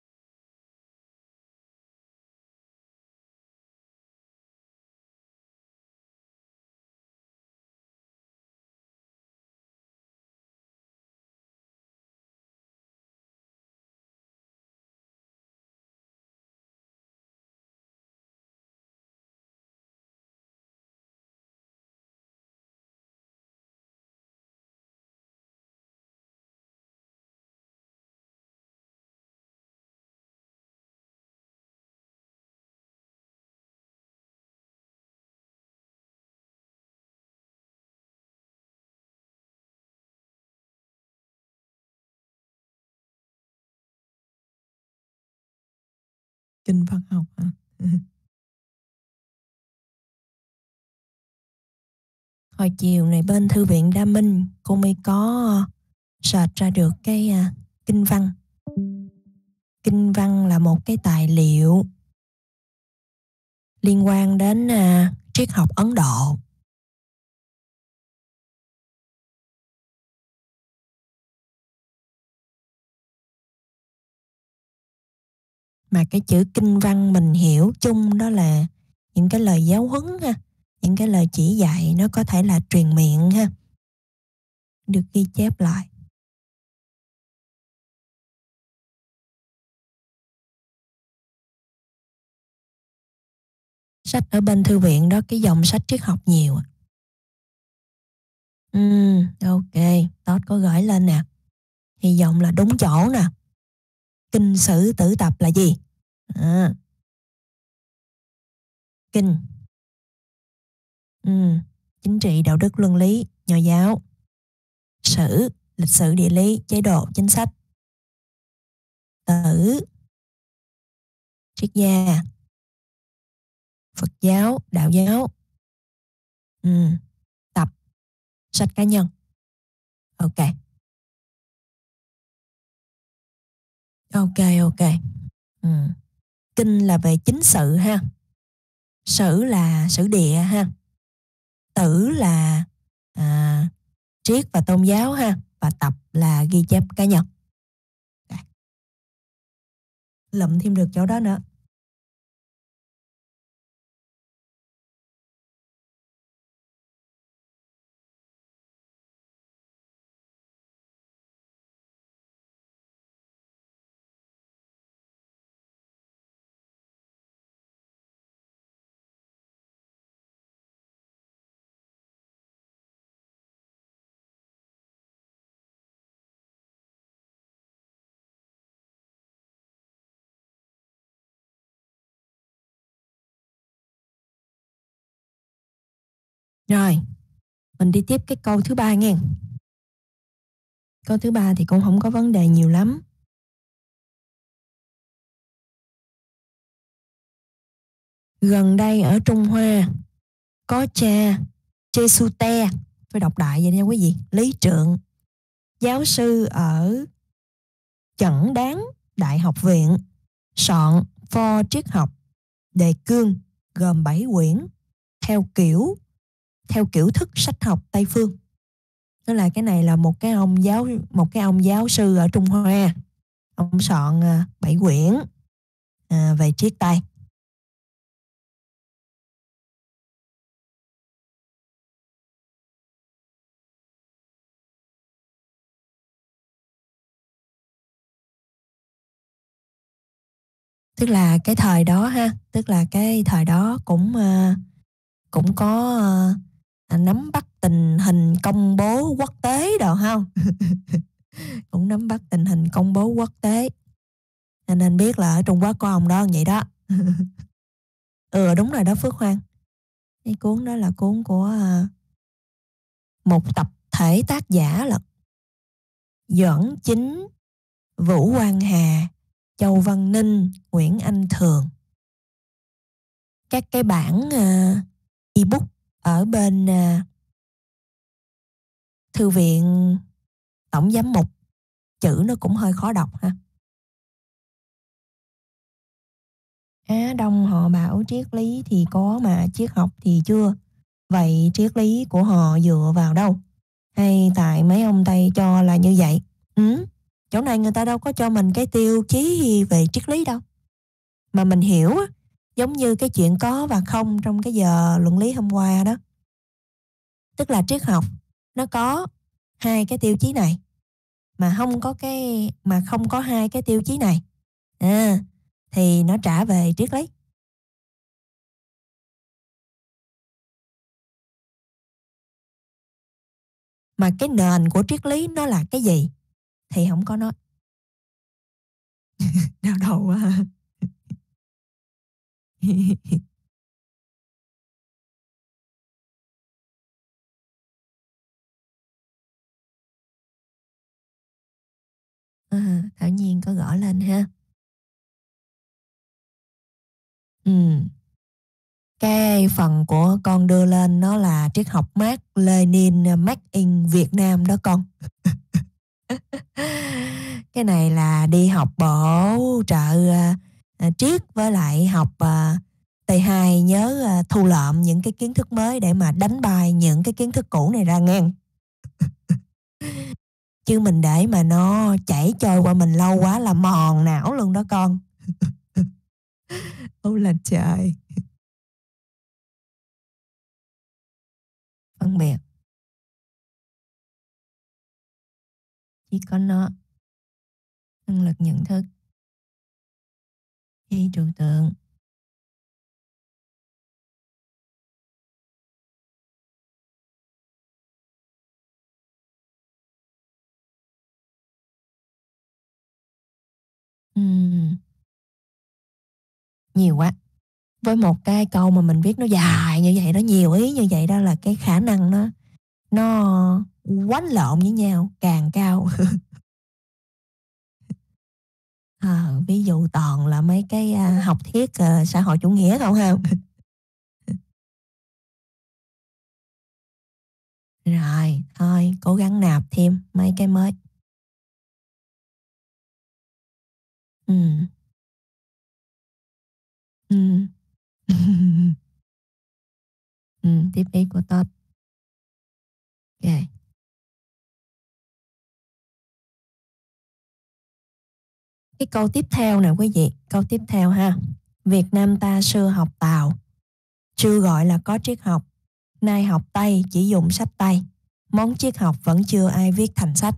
Kinh văn học hả? Hồi chiều này bên Thư viện Đa Minh cô mới có search ra được cái kinh văn. Kinh văn là một cái tài liệu liên quan đến triết học Ấn Độ. Mà cái chữ kinh văn mình hiểu chung đó là những cái lời giáo huấn ha, những cái lời chỉ dạy nó có thể là truyền miệng ha, được ghi chép lại. Sách ở bên thư viện đó cái dòng sách triết học nhiều. Ok, Todd có gửi lên nè. Hy vọng là đúng chỗ nè. Kinh sử tử tập là gì? À, kinh. Chính trị, đạo đức, luân lý, nho giáo. Sử, lịch sử, địa lý, chế độ, chính sách. Tử, triết gia, Phật giáo, đạo giáo. Tập, sách cá nhân. Ok, ok. Ừm. Kinh là về chính sự ha. Sử là sử địa ha. Tử là à, triết và tôn giáo ha. Và tập là ghi chép cá nhân. Lụm thêm được chỗ đó nữa. Rồi, mình đi tiếp cái câu thứ ba nghe. Câu thứ ba thì cũng không có vấn đề nhiều lắm. Gần đây ở Trung Hoa có cha Chesute, phải đọc đại vậy nha quý vị, Lý Trượng, giáo sư ở Chẩn Đáng Đại học viện, soạn pho triết học đề cương gồm 7 quyển theo kiểu thức sách học Tây phương. Tức là cái này là một cái ông giáo sư ở Trung Hoa. Ông soạn 7 quyển về triết Tây. Tức là cái thời đó ha, tức là cái thời đó cũng có nắm bắt tình hình công bố quốc tế đồ không? Cũng nắm bắt tình hình công bố quốc tế. Cho nên biết là ở Trung Quốc có ông đó vậy đó. Ừ đúng rồi đó Phước Hoàng. Cái cuốn đó là cuốn của một tập thể tác giả lận. Doãn Chính, Vũ Quang Hà, Châu Văn Ninh, Nguyễn Anh Thường. Các cái bản ebook ở bên thư viện tổng giám mục, chữ nó cũng hơi khó đọc ha. Á Đông họ bảo triết lý thì có mà triết học thì chưa. Vậy triết lý của họ dựa vào đâu? Hay tại mấy ông Tây cho là như vậy? Chỗ này người ta đâu có cho mình cái tiêu chí về triết lý đâu. Mà mình hiểu á, giống như cái chuyện có và không trong cái giờ luận lý hôm qua đó. Tức là triết học nó có hai cái tiêu chí này mà không có hai cái tiêu chí này. Thì nó trả về triết lý. Mà cái nền của triết lý nó là cái gì thì không có nói. Đau đầu quá ha. Thảo Nhiên có gõ lên ha. Cái phần của con đưa lên nó là triết học Mác Lênin Made in Việt Nam đó con. Cái này là đi học bổ trợ triết với lại học T2 nhớ thu lượm những cái kiến thức mới để mà đánh bài những cái kiến thức cũ này ra ngang. Chứ mình để mà nó chảy trôi qua mình lâu quá là mòn não luôn đó con. Ôi là trời. Phân biệt. Chỉ có nó. Năng lực nhận thức. Phi trừu tượng. Nhiều quá. Với một cái câu mà mình viết nó dài như vậy, nó nhiều ý như vậy đó là cái khả năng nó quánh lộn với nhau càng cao. Ví dụ toàn là mấy cái học thuyết xã hội chủ nghĩa không ha. Rồi, thôi cố gắng nạp thêm mấy cái mới. Ừ. Ừ. Ừ, tiếp ý của Tết. Ok. Cái câu tiếp theo nè quý vị, câu tiếp theo ha. Việt Nam ta xưa học Tàu, chưa gọi là có triết học. Nay học Tây chỉ dùng sách Tây. Món triết học vẫn chưa ai viết thành sách.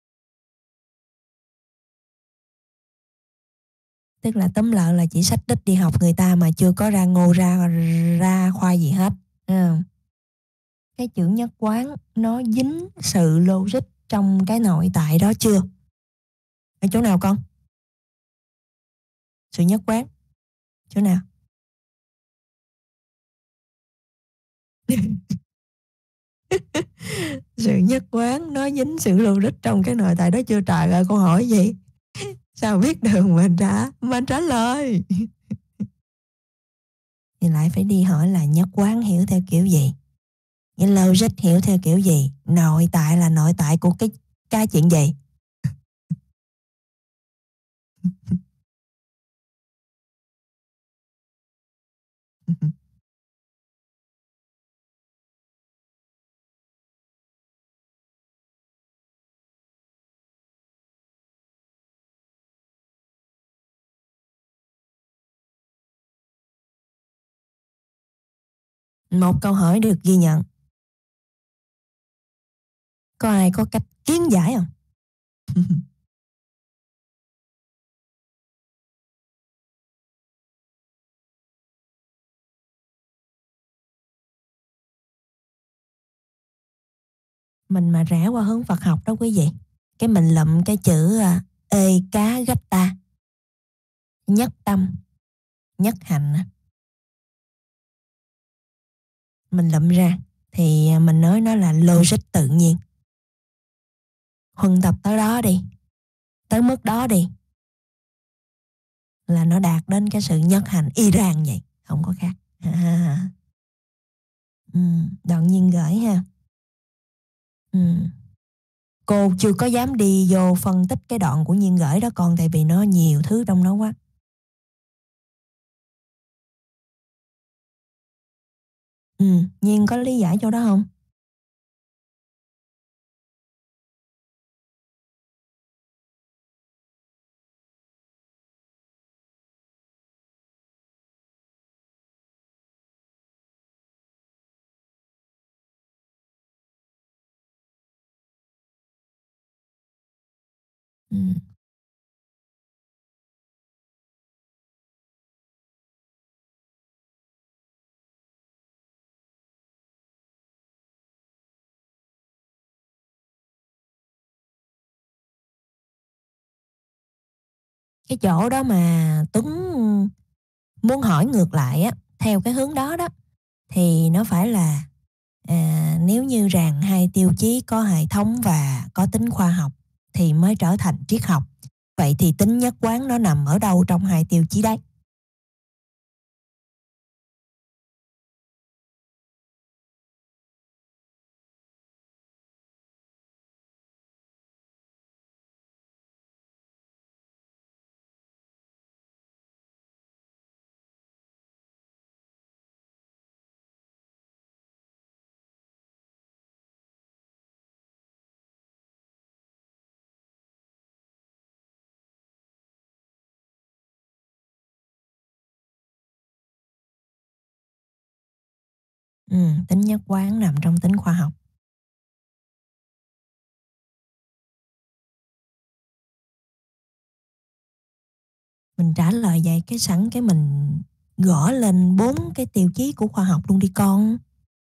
Tức là tóm lại là chỉ sách đích đi học người ta mà chưa có ra ngô ra khoa gì hết. Cái chữ nhất quán nó dính sự logic trong cái nội tại đó chưa? Ở chỗ nào con? Sự nhất quán. Chỗ nào? Sự nhất quán nó dính sự logic trong cái nội tại đó chưa? Trời ơi, con hỏi gì? Sao biết được mình trả lời. Thì lại phải đi hỏi là nhất quán hiểu theo kiểu gì? Cái logic hiểu theo kiểu gì? Nội tại là nội tại của cái chuyện gì? Một câu hỏi được ghi nhận. Có ai có cách kiến giải không? Mình mà rẽ qua hướng Phật học đó quý vị, cái mình lụm cái chữ ê cá gách ta, nhất tâm, nhất hạnh, mình lụm ra thì mình nói nó là logic tự nhiên. Huân tập tới đó đi, tới mức đó đi là nó đạt đến cái sự nhất hành Iran vậy, không có khác. Đoạn Nhiên gửi ha. Cô chưa có dám đi vô phân tích cái đoạn của Nhiên gửi đó con, tại vì nó nhiều thứ trong đó quá. Nhiên có lý giải chỗ đó không? Ừm. Cái chỗ đó mà Tuấn muốn hỏi ngược lại á, theo cái hướng đó đó, thì nó phải là nếu như rằng hai tiêu chí có hệ thống và có tính khoa học thì mới trở thành triết học. Vậy thì tính nhất quán nó nằm ở đâu trong hai tiêu chí đấy? Tính nhất quán nằm trong tính khoa học. Mình trả lời vậy cái sẵn cái mình gõ lên 4 cái tiêu chí của khoa học luôn đi con.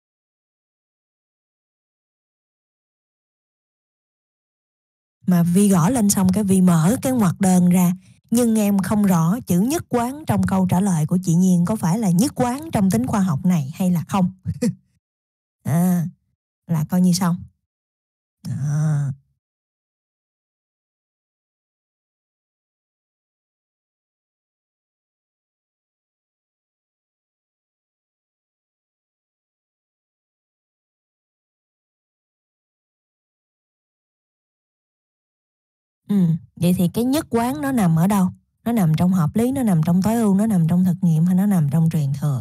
Mà Vi gõ lên xong cái Vi mở cái ngoặc đơn ra, nhưng em không rõ chữ nhất quán trong câu trả lời của chị Nhiên có phải là nhất quán trong tính khoa học này hay là không. À, là coi như xong. À, vậy thì cái nhất quán nó nằm ở đâu? Nó nằm trong hợp lý, nó nằm trong tối ưu, nó nằm trong thực nghiệm hay nó nằm trong truyền thừa?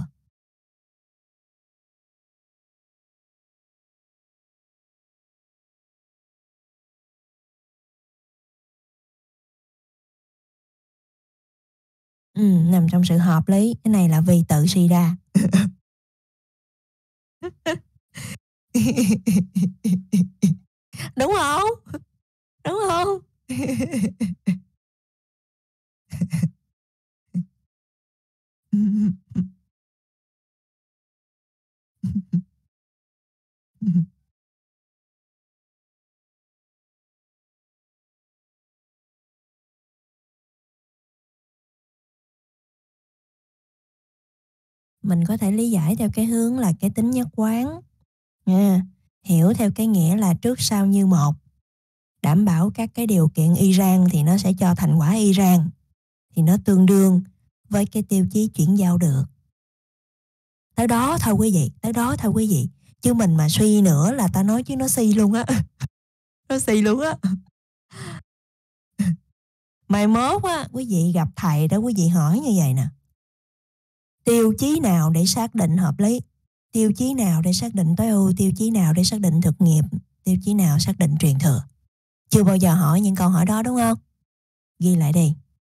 Nằm trong sự hợp lý, cái này là Vi tự suy ra. Đúng không? Đúng không? Mình có thể lý giải theo cái hướng là cái tính nhất quán nha, hiểu theo cái nghĩa là trước sau như một, đảm bảo các cái điều kiện y-rang thì nó sẽ cho thành quả y-rang, thì nó tương đương với cái tiêu chí chuyển giao được. Tới đó thôi quý vị, tới đó thôi quý vị. Chứ mình mà suy nữa là ta nói chứ nó suy luôn á. Nó suy luôn á. Mai mốt á, quý vị gặp thầy đó quý vị hỏi như vậy nè. Tiêu chí nào để xác định hợp lý? Tiêu chí nào để xác định tối ưu? Tiêu chí nào để xác định thực nghiệm? Tiêu chí nào xác định truyền thừa? Chưa bao giờ hỏi những câu hỏi đó đúng không? Ghi lại đi.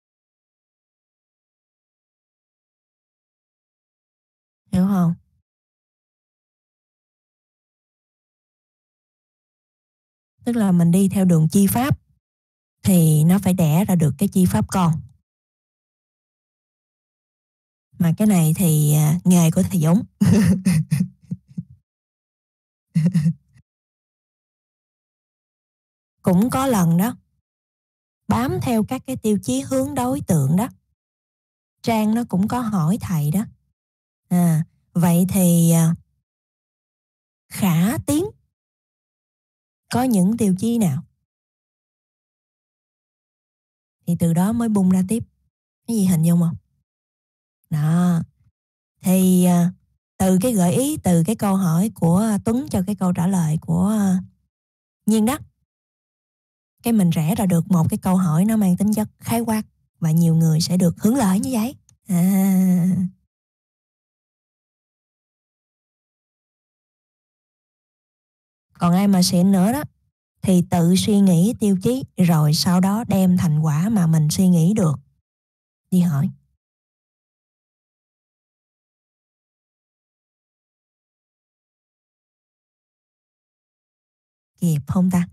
Hiểu không? Tức là mình đi theo đường chi pháp thì nó phải đẻ ra được cái chi pháp con. Mà cái này thì nghề của thầy Dũng. Cũng có lần đó, bám theo các cái tiêu chí hướng đối tượng đó. Trang nó cũng có hỏi thầy đó. Vậy thì khả tiến, có những tiêu chí nào thì từ đó mới bung ra tiếp. Cái gì hình dung hông? Đó, thì, từ cái gợi ý, từ cái câu hỏi của Tuấn cho cái câu trả lời của Nhiên đó, cái mình rẽ ra được một cái câu hỏi nó mang tính chất khái quát và nhiều người sẽ được hưởng lợi như vậy. À, còn ai mà xịn nữa đó thì tự suy nghĩ tiêu chí rồi sau đó đem thành quả mà mình suy nghĩ được đi hỏi. Kịp không ta?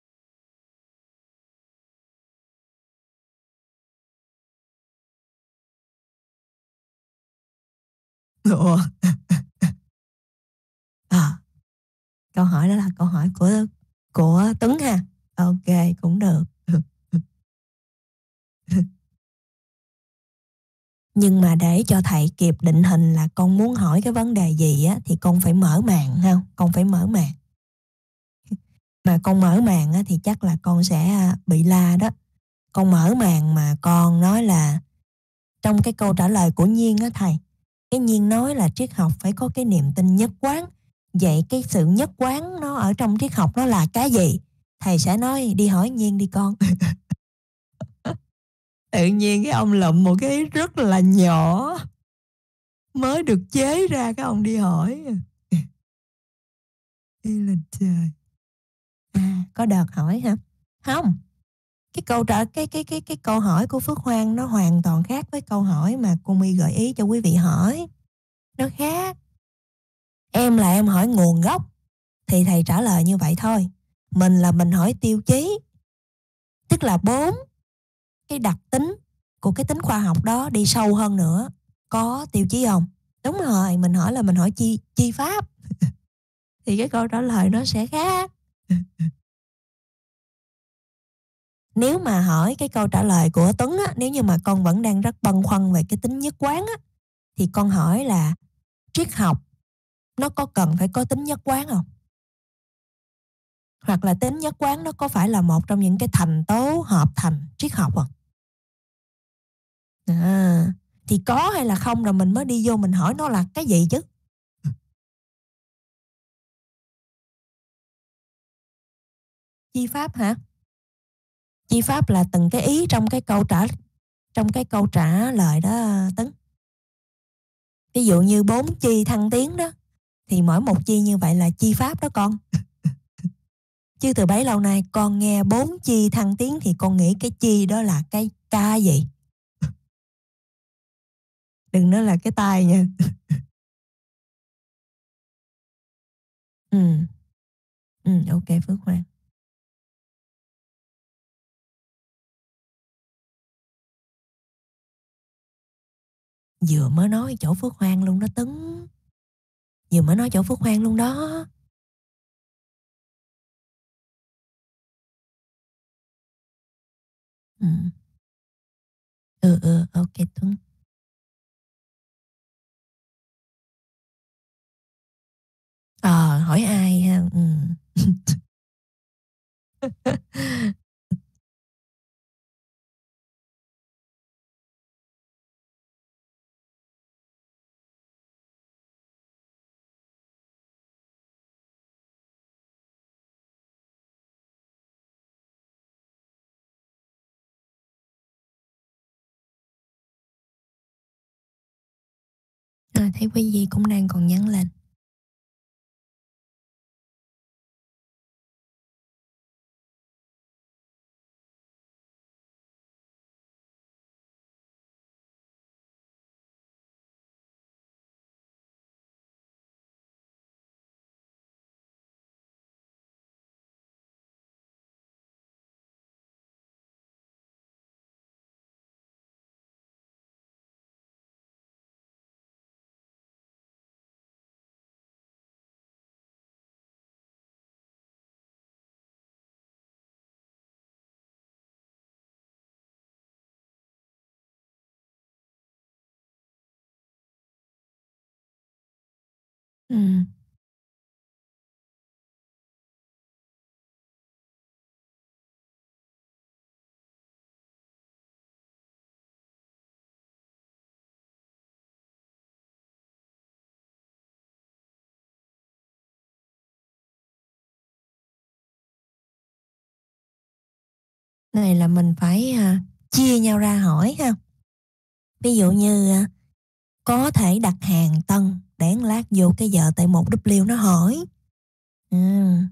Ủa? Ờ, câu hỏi đó là câu hỏi của Tuấn ha. OK, cũng được. Nhưng mà để cho thầy kịp định hình là con muốn hỏi cái vấn đề gì á thì con phải mở màn ha, con phải mở màn. Mà con mở màn á thì chắc là con sẽ, bị la đó. Con mở màn mà con nói là trong cái câu trả lời của Nhiên á thầy, cái Nhiên nói là triết học phải có cái niềm tin nhất quán. Vậy cái sự nhất quán nó ở trong triết học nó là cái gì? Thầy sẽ nói đi hỏi Nhiên đi con. Tự nhiên cái ông lụm một cái ý rất là nhỏ mới được chế ra cái ông đi hỏi. Ý là trời. À, có đợt hỏi hả? Không, cái câu trả cái câu hỏi của Phước Hoang nó hoàn toàn khác với câu hỏi mà cô My gợi ý cho quý vị hỏi. Nó khác. Em là em hỏi nguồn gốc thì thầy trả lời như vậy thôi. Mình là mình hỏi tiêu chí, tức là 4 cái đặc tính của cái tính khoa học đó đi sâu hơn nữa. Có tiêu chí không? Đúng rồi, mình hỏi là mình hỏi chi pháp thì cái câu trả lời nó sẽ khác. Nếu mà hỏi cái câu trả lời của Tuấn á, nếu như mà con vẫn đang rất băn khoăn về cái tính nhất quán á, thì con hỏi là triết học nó có cần phải có tính nhất quán không? Hoặc là tính nhất quán nó có phải là một trong những cái thành tố hợp thành triết học không? À, thì có hay là không rồi mình mới đi vô mình hỏi nó là cái gì chứ? Chi pháp hả? Chi pháp là từng cái ý trong cái câu trả lời đó Tấn. Ví dụ như 4 chi thăng tiến đó thì mỗi một chi như vậy là chi pháp đó con. Chứ từ bấy lâu nay con nghe 4 chi thăng tiến thì con nghĩ cái chi đó là cái ca gì? Đừng nói là cái tai nha. Ừ, OK Phước Hoàng. Vừa mới nói chỗ Phước Hoàng luôn đó Tấn. Vừa mới nói chỗ Phước Hoàng luôn đó. Ừ, OK Tuấn. Ờ, hỏi ai ha? Thấy quý vị cũng đang còn nhắn lên. Ừm. Này là mình phải, chia nhau ra hỏi ha. Ví dụ như, có thể đặt hàng tân để lát vô cái giờ tại một W nó hỏi. Ừm,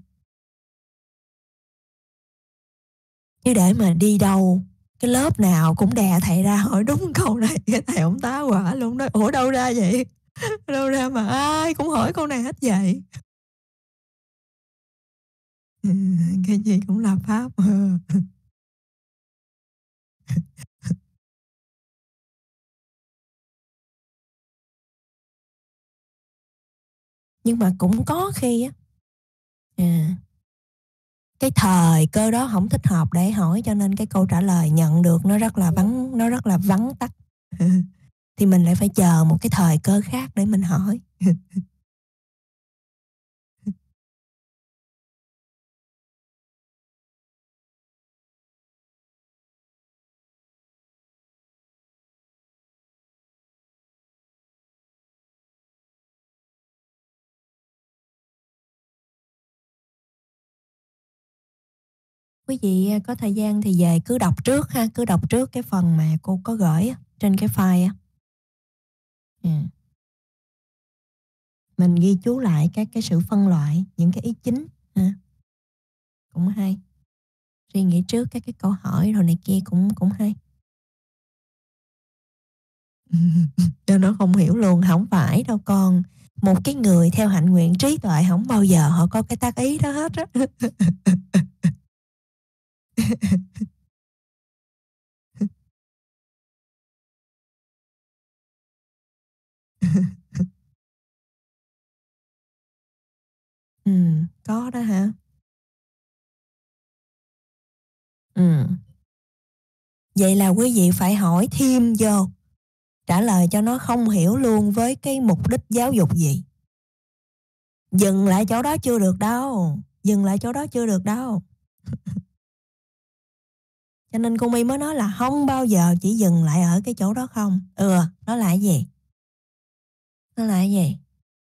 chứ để mà đi đâu, cái lớp nào cũng đè thầy ra hỏi đúng câu này, cái thầy ổng tá hỏa luôn, nói: "Ủa đâu ra vậy? Đâu ra mà ai cũng hỏi câu này hết vậy?" Cái gì cũng là pháp. Nhưng mà cũng có khi á, à, cái thời cơ đó hổng thích hợp để hỏi cho nên cái câu trả lời nhận được nó rất là vắn tắt. Thì mình lại phải chờ một cái thời cơ khác để mình hỏi. Quý vị, có thời gian thì về cứ đọc trước ha, cứ đọc trước cái phần mà cô có gửi á, trên cái file á. Ừm, mình ghi chú lại các cái sự phân loại, những cái ý chính ha, cũng hay. Suy nghĩ trước các cái câu hỏi rồi này kia cũng cũng hay. Cho nó không hiểu luôn, hổng phải đâu con. Một cái người theo hạnh nguyện trí tuệ hổng bao giờ họ có cái tác ý đó hết á. Có đó hả? Ừm, vậy là quý vị phải hỏi thêm vô, trả lời cho nó không hiểu luôn với cái mục đích giáo dục gì. Dừng lại chỗ đó chưa được đâu, dừng lại chỗ đó chưa được đâu. Cho nên cô My mới nói là hông bao giờ chỉ dừng lại ở cái chỗ đó không. Nó là cái gì? Nó là cái gì?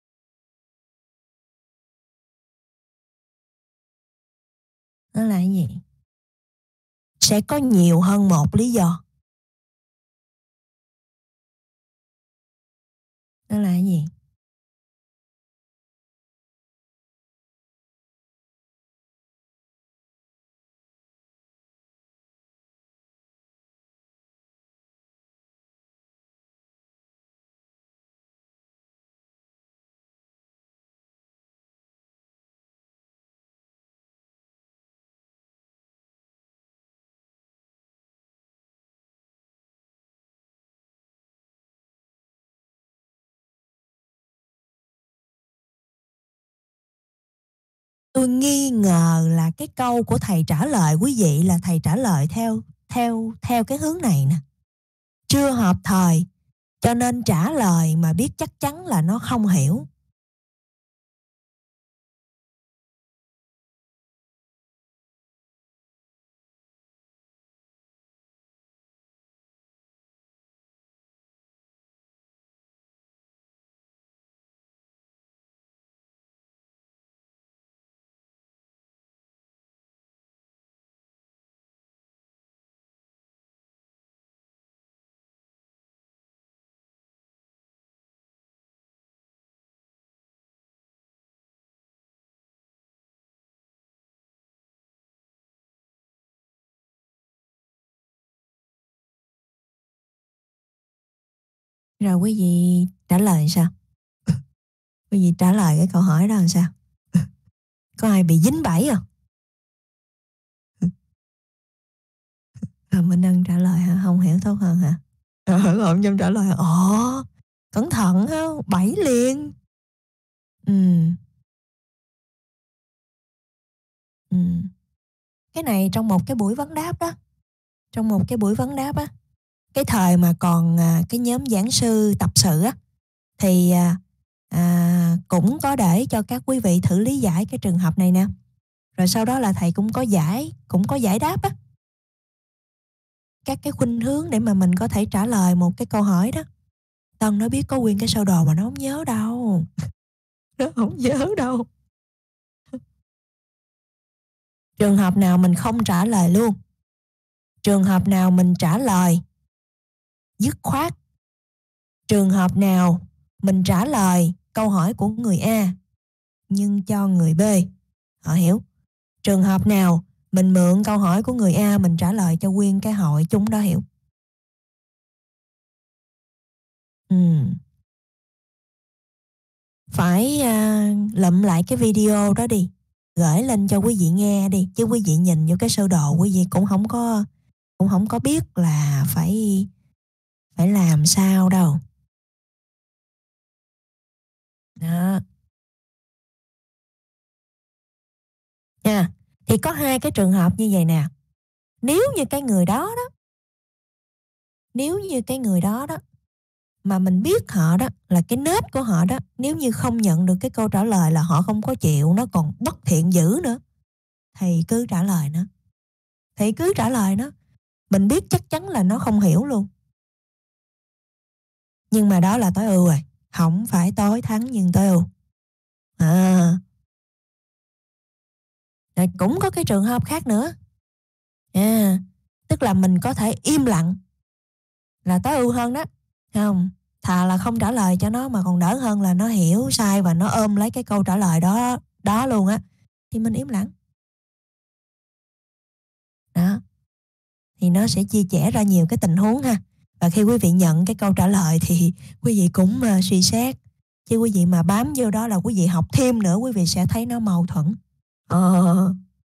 Nó là cái gì? Sẽ có nhiều hơn một lý do. Nó là cái gì? Tôi nghi ngờ là cái câu của thầy trả lời quý vị là thầy trả lời theo theo cái hướng này nè. Chưa hợp thời, cho nên trả lời mà biết chắc chắn là nó không hiểu. Rồi quý vị trả lời sao? Quý vị trả lời cái câu hỏi đó làm sao? Có ai bị dính bẫy hông? Minh Ân trả lời hả? Hông hiểu tốt hơn hả? Lộn trong trả lời, cẩn thận ha, bẫy liền. Ừm, ừm. Cái này trong một cái buổi vấn đáp đó, trong một cái buổi vấn đáp á, cái thời mà còn, cái nhóm giảng sư tập sự á, thì, cũng có để cho các quý vị thử lý giải cái trường hợp này nè. Rồi sau đó là thầy cũng có giải đáp á, các cái khuynh hướng để mà mình có thể trả lời một cái câu hỏi đó. Tân nó biết có nguyên cái sơ đồ mà nó hổng nhớ đâu, nó hổng nhớ đâu. Trường hợp nào mình không trả lời luôn, Trường hợp nào mình trả lời dứt khoát? Trường hợp nào mình trả lời câu hỏi của người A nhưng cho người B họ hiểu? Trường hợp nào mình mượn câu hỏi của người A mình trả lời cho nguyên cái hội chúng đó hiểu? Ừm. Phải, lụm lại cái video đó đi, gửi lên cho quý vị nghe đi, chứ quý vị nhìn vô cái sơ đồ quý vị cũng không có biết là phải phải làm sao đâu. Đó, nha. Thì có hai cái trường hợp như vậy nè, nếu như cái người đó đó, nếu như cái người đó đó, mà mình biết họ đó là cái nết của họ đó, nếu như không nhận được cái câu trả lời là họ không có chịu, nó còn bất thiện dữ nữa, thì cứ trả lời nó, thì cứ trả lời nó. Mình biết chắc chắn là nó không hiểu luôn. Nhưng mà đó là tối ưu rồi, hổng phải tối thắng nhưng tối ưu. À, rồi cũng có cái trường hợp khác nữa. À, tức là mình có thể im lặng là tối ưu hơn đó, hông? Thà là không trả lời cho nó mà còn đỡ hơn là nó hiểu sai và nó ôm lấy cái câu trả lời đó đó luôn á, thì mình im lặng. Đó, thì nó sẽ chia sẻ ra nhiều cái tình huống ha. Và khi quý vị nhận cái câu trả lời thì quý vị cũng, suy xét, chứ quý vị mà bám vô đó là quý vị học thêm nữa, quý vị sẽ thấy nó mâu thuẫn. Ờ.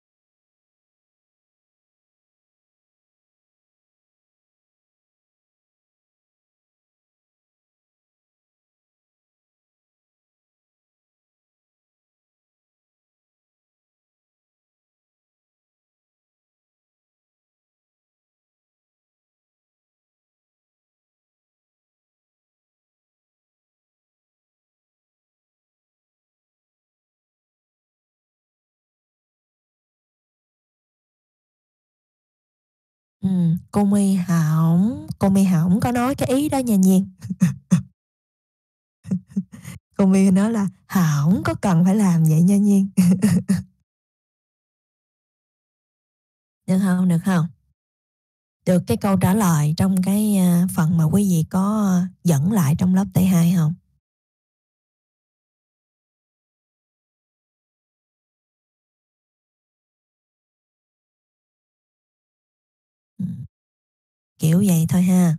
Cô My hổng có nói cái ý đó nha Nhiên. Cô My nói là hổng có cần phải làm vậy nha Nhiên. Được hông, được hông? Được cái câu trả lời trong cái, phần mà quý vị có dẫn lại trong lớp T2 hông? Ừm, kiểu vậy thôi ha.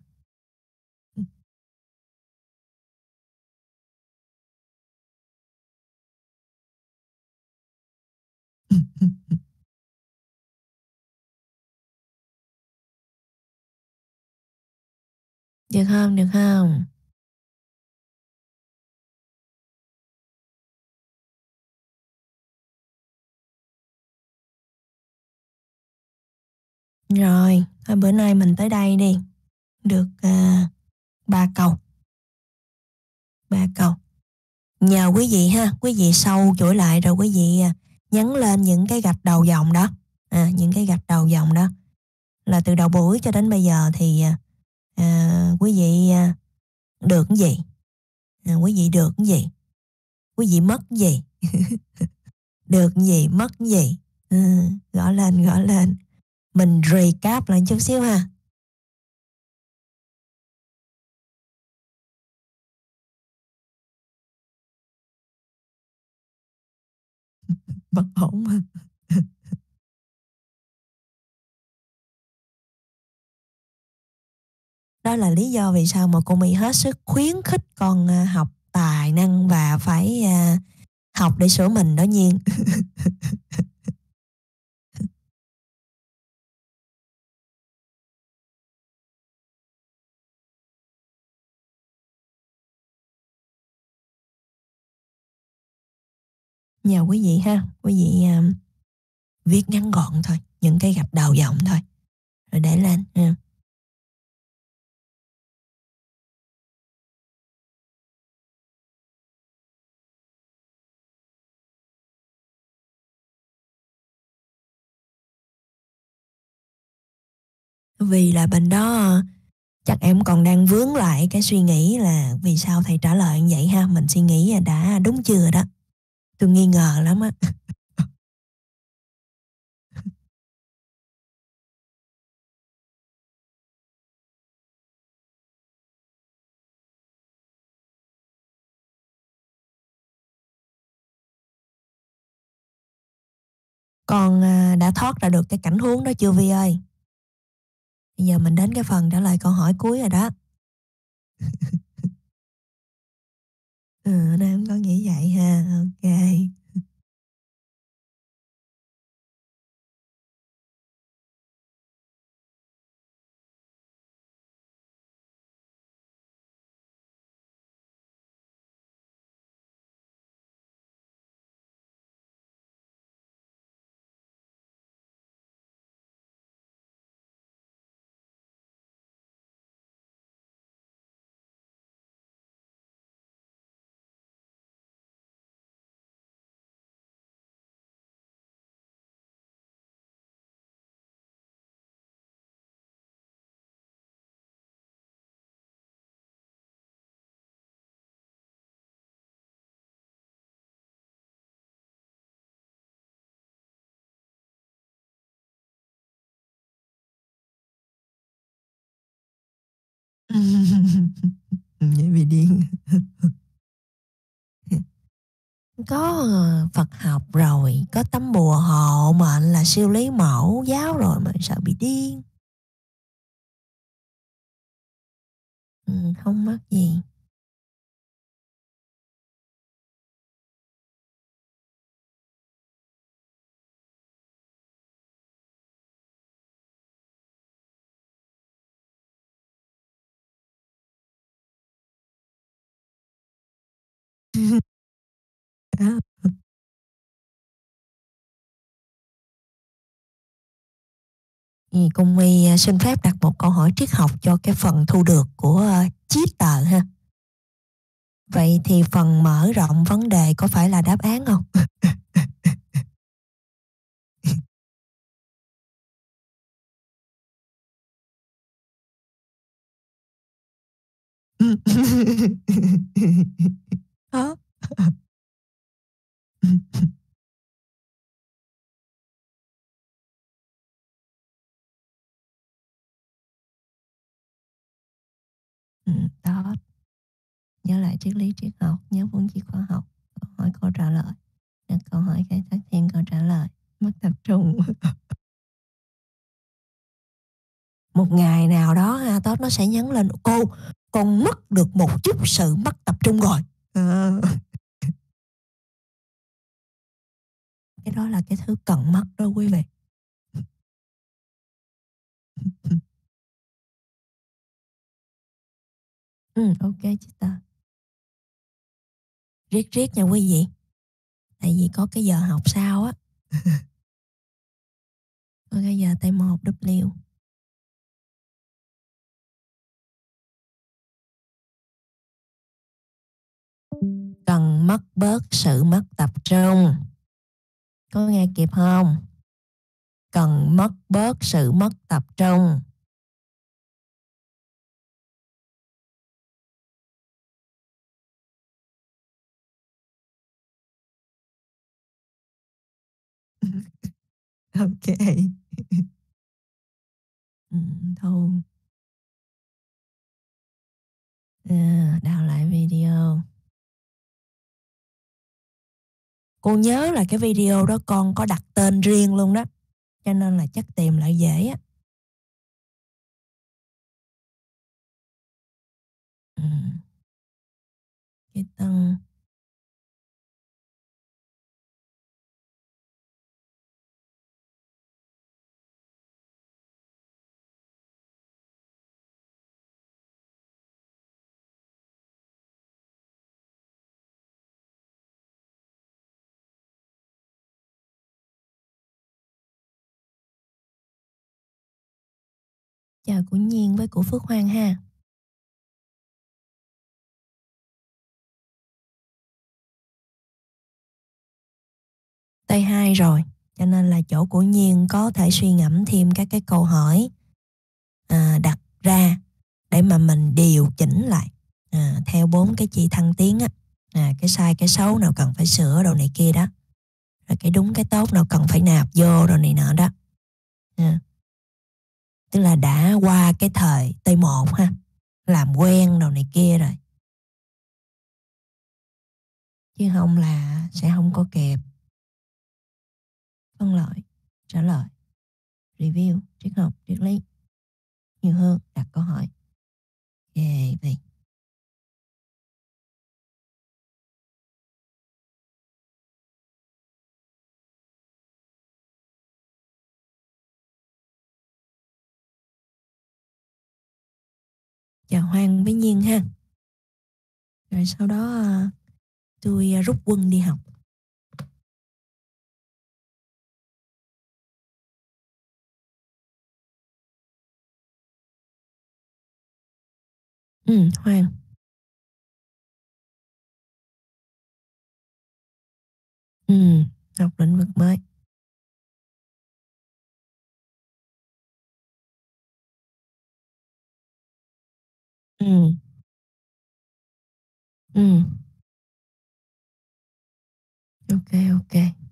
Được hông, được hông? Rồi, thôi bữa nay mình tới đây đi, được, 3 câu, 3 câu. Nhờ quý vị ha, quý vị sâu chuỗi lại rồi quý vị, nhấn lên những cái gạch đầu dòng đó, những cái gạch đầu dòng đó, là từ đầu buổi cho đến bây giờ thì, quý vị, được cái gì? Quý vị được cái gì? Quý vị mất cái gì? Được cái gì, mất cái gì? Gõ lên, gõ lên. Mình recap lại chút xíu ha. Bất ổn ha. Đó là lý do vì sao mà cô My hết sức khuyến khích con, học tài năng và phải, học để sửa mình đó Nhiên. Nhờ quý vị ha, quý vị, viết ngắn gọn thôi, những cái gạch đầu dòng thôi, rồi để lên ha. Vì là bên đó chắc em còn đang vướng lại cái suy nghĩ là vì sao thầy trả lời như vậy ha, mình suy nghĩ là đã đúng chưa đó. Tôi nghi ngờ lắm á. Con đã thoát ra được cái cảnh huống đó chưa Vi ơi? Bây giờ mình đến cái phần trả lời câu hỏi cuối rồi đó. Ừ, Nam có nghĩ vậy ha. Ok. Vậy bị điên. Có Phật học rồi, có tấm bùa hộ mệnh là siêu lý mẫu giáo rồi mà sợ bị điên. Không mắc gì. Đó. Thì cùng My xin phép đặt một câu hỏi triết học cho cái phần thu được của cheater ha. Vậy thì phần mở rộng vấn đề có phải là đáp án không? Đó. Đó, nhớ lại triết lý triết học, nhớ vốn chỉ khoa học. Câu hỏi câu trả lời. Đặt câu hỏi khai thác thêm câu trả lời. Mất tập trung. Một ngày nào đó ha, Tốt nó sẽ nhắn lên cô, con mất được một chút sự mất tập trung rồi. Cái đó là cái thứ cần mất đó quý vị. Ok chị ta. Riết riết nha quý vị. Tại vì có cái giờ học sau á. Có cái giờ T1W. Cần mất bớt sự mất tập trung. Có nghe kịp không? Cần mất bớt sự mất tập trung. Ok. Thôi. Đào lại video. Cô nhớ là cái video đó con có đặt tên riêng luôn đó. Cho nên là chắc tìm lại dễ á. Cái tân. Chào của Nhiên với của Phước Hoàng ha. T2 rồi, cho nên là chỗ của Nhiên có thể suy ngẫm thêm các cái câu hỏi đặt ra để mà mình điều chỉnh lại theo 4 cái chi thăng tiến á. Cái sai cái xấu nào cần phải sửa đồ này kia đó. Rồi cái đúng cái tốt nào cần phải nạp vô đồ này nọ đó. Tức là đã qua cái thời T1 ha, làm quen đồ này kia rồi. Chứ không là sẽ không có kịp. phân loại, trả lời, review, triết học, triết lý. Nhiều hơn, đặt câu hỏi. Ok, vậy. Chào Hoan với Nhiên ha. Rồi sau đó tôi rút quân đi học. Hoan. Học lĩnh vực mới. Ừm, ừm, ok, ok.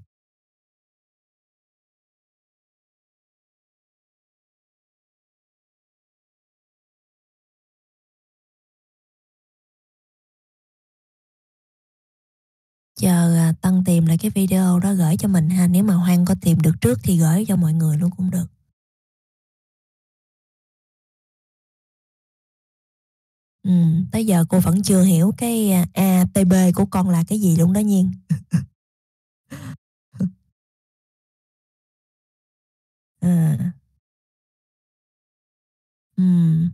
Chờ Tân tìm lại cái video đó gửi cho mình ha. Nếu mà Hoan có tìm được trước thì gửi cho mọi người luôn cũng được. Tới giờ cô vẫn chưa hiểu cái ATB của con là cái gì luôn đó Nhiên. À, ừm,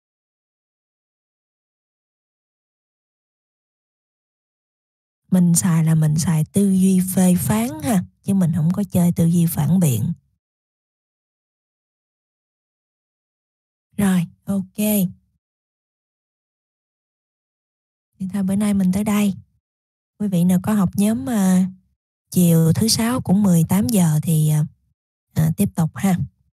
mình xài là mình xài tư duy phê phán ha, chứ mình không có chơi tư duy phản biện. Rồi, ok. Thì thôi bữa nay mình tới đây. Quý vị nào có học nhóm chiều thứ sáu cũng 18 giờ thì tiếp tục ha.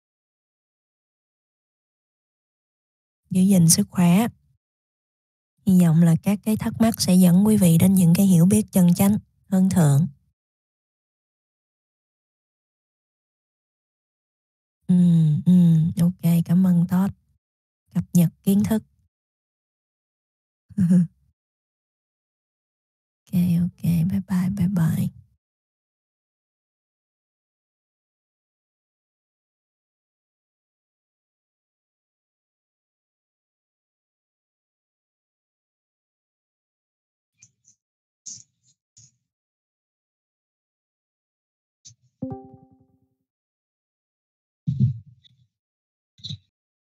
Giữ gìn sức khỏe. Hy vọng là các cái thắc mắc sẽ dẫn quý vị đến những cái hiểu biết chân chánh, hơn thượng. Ok, cảm ơn Todd. Cập nhật kiến thức. Ok, ok, bye bye, bye bye.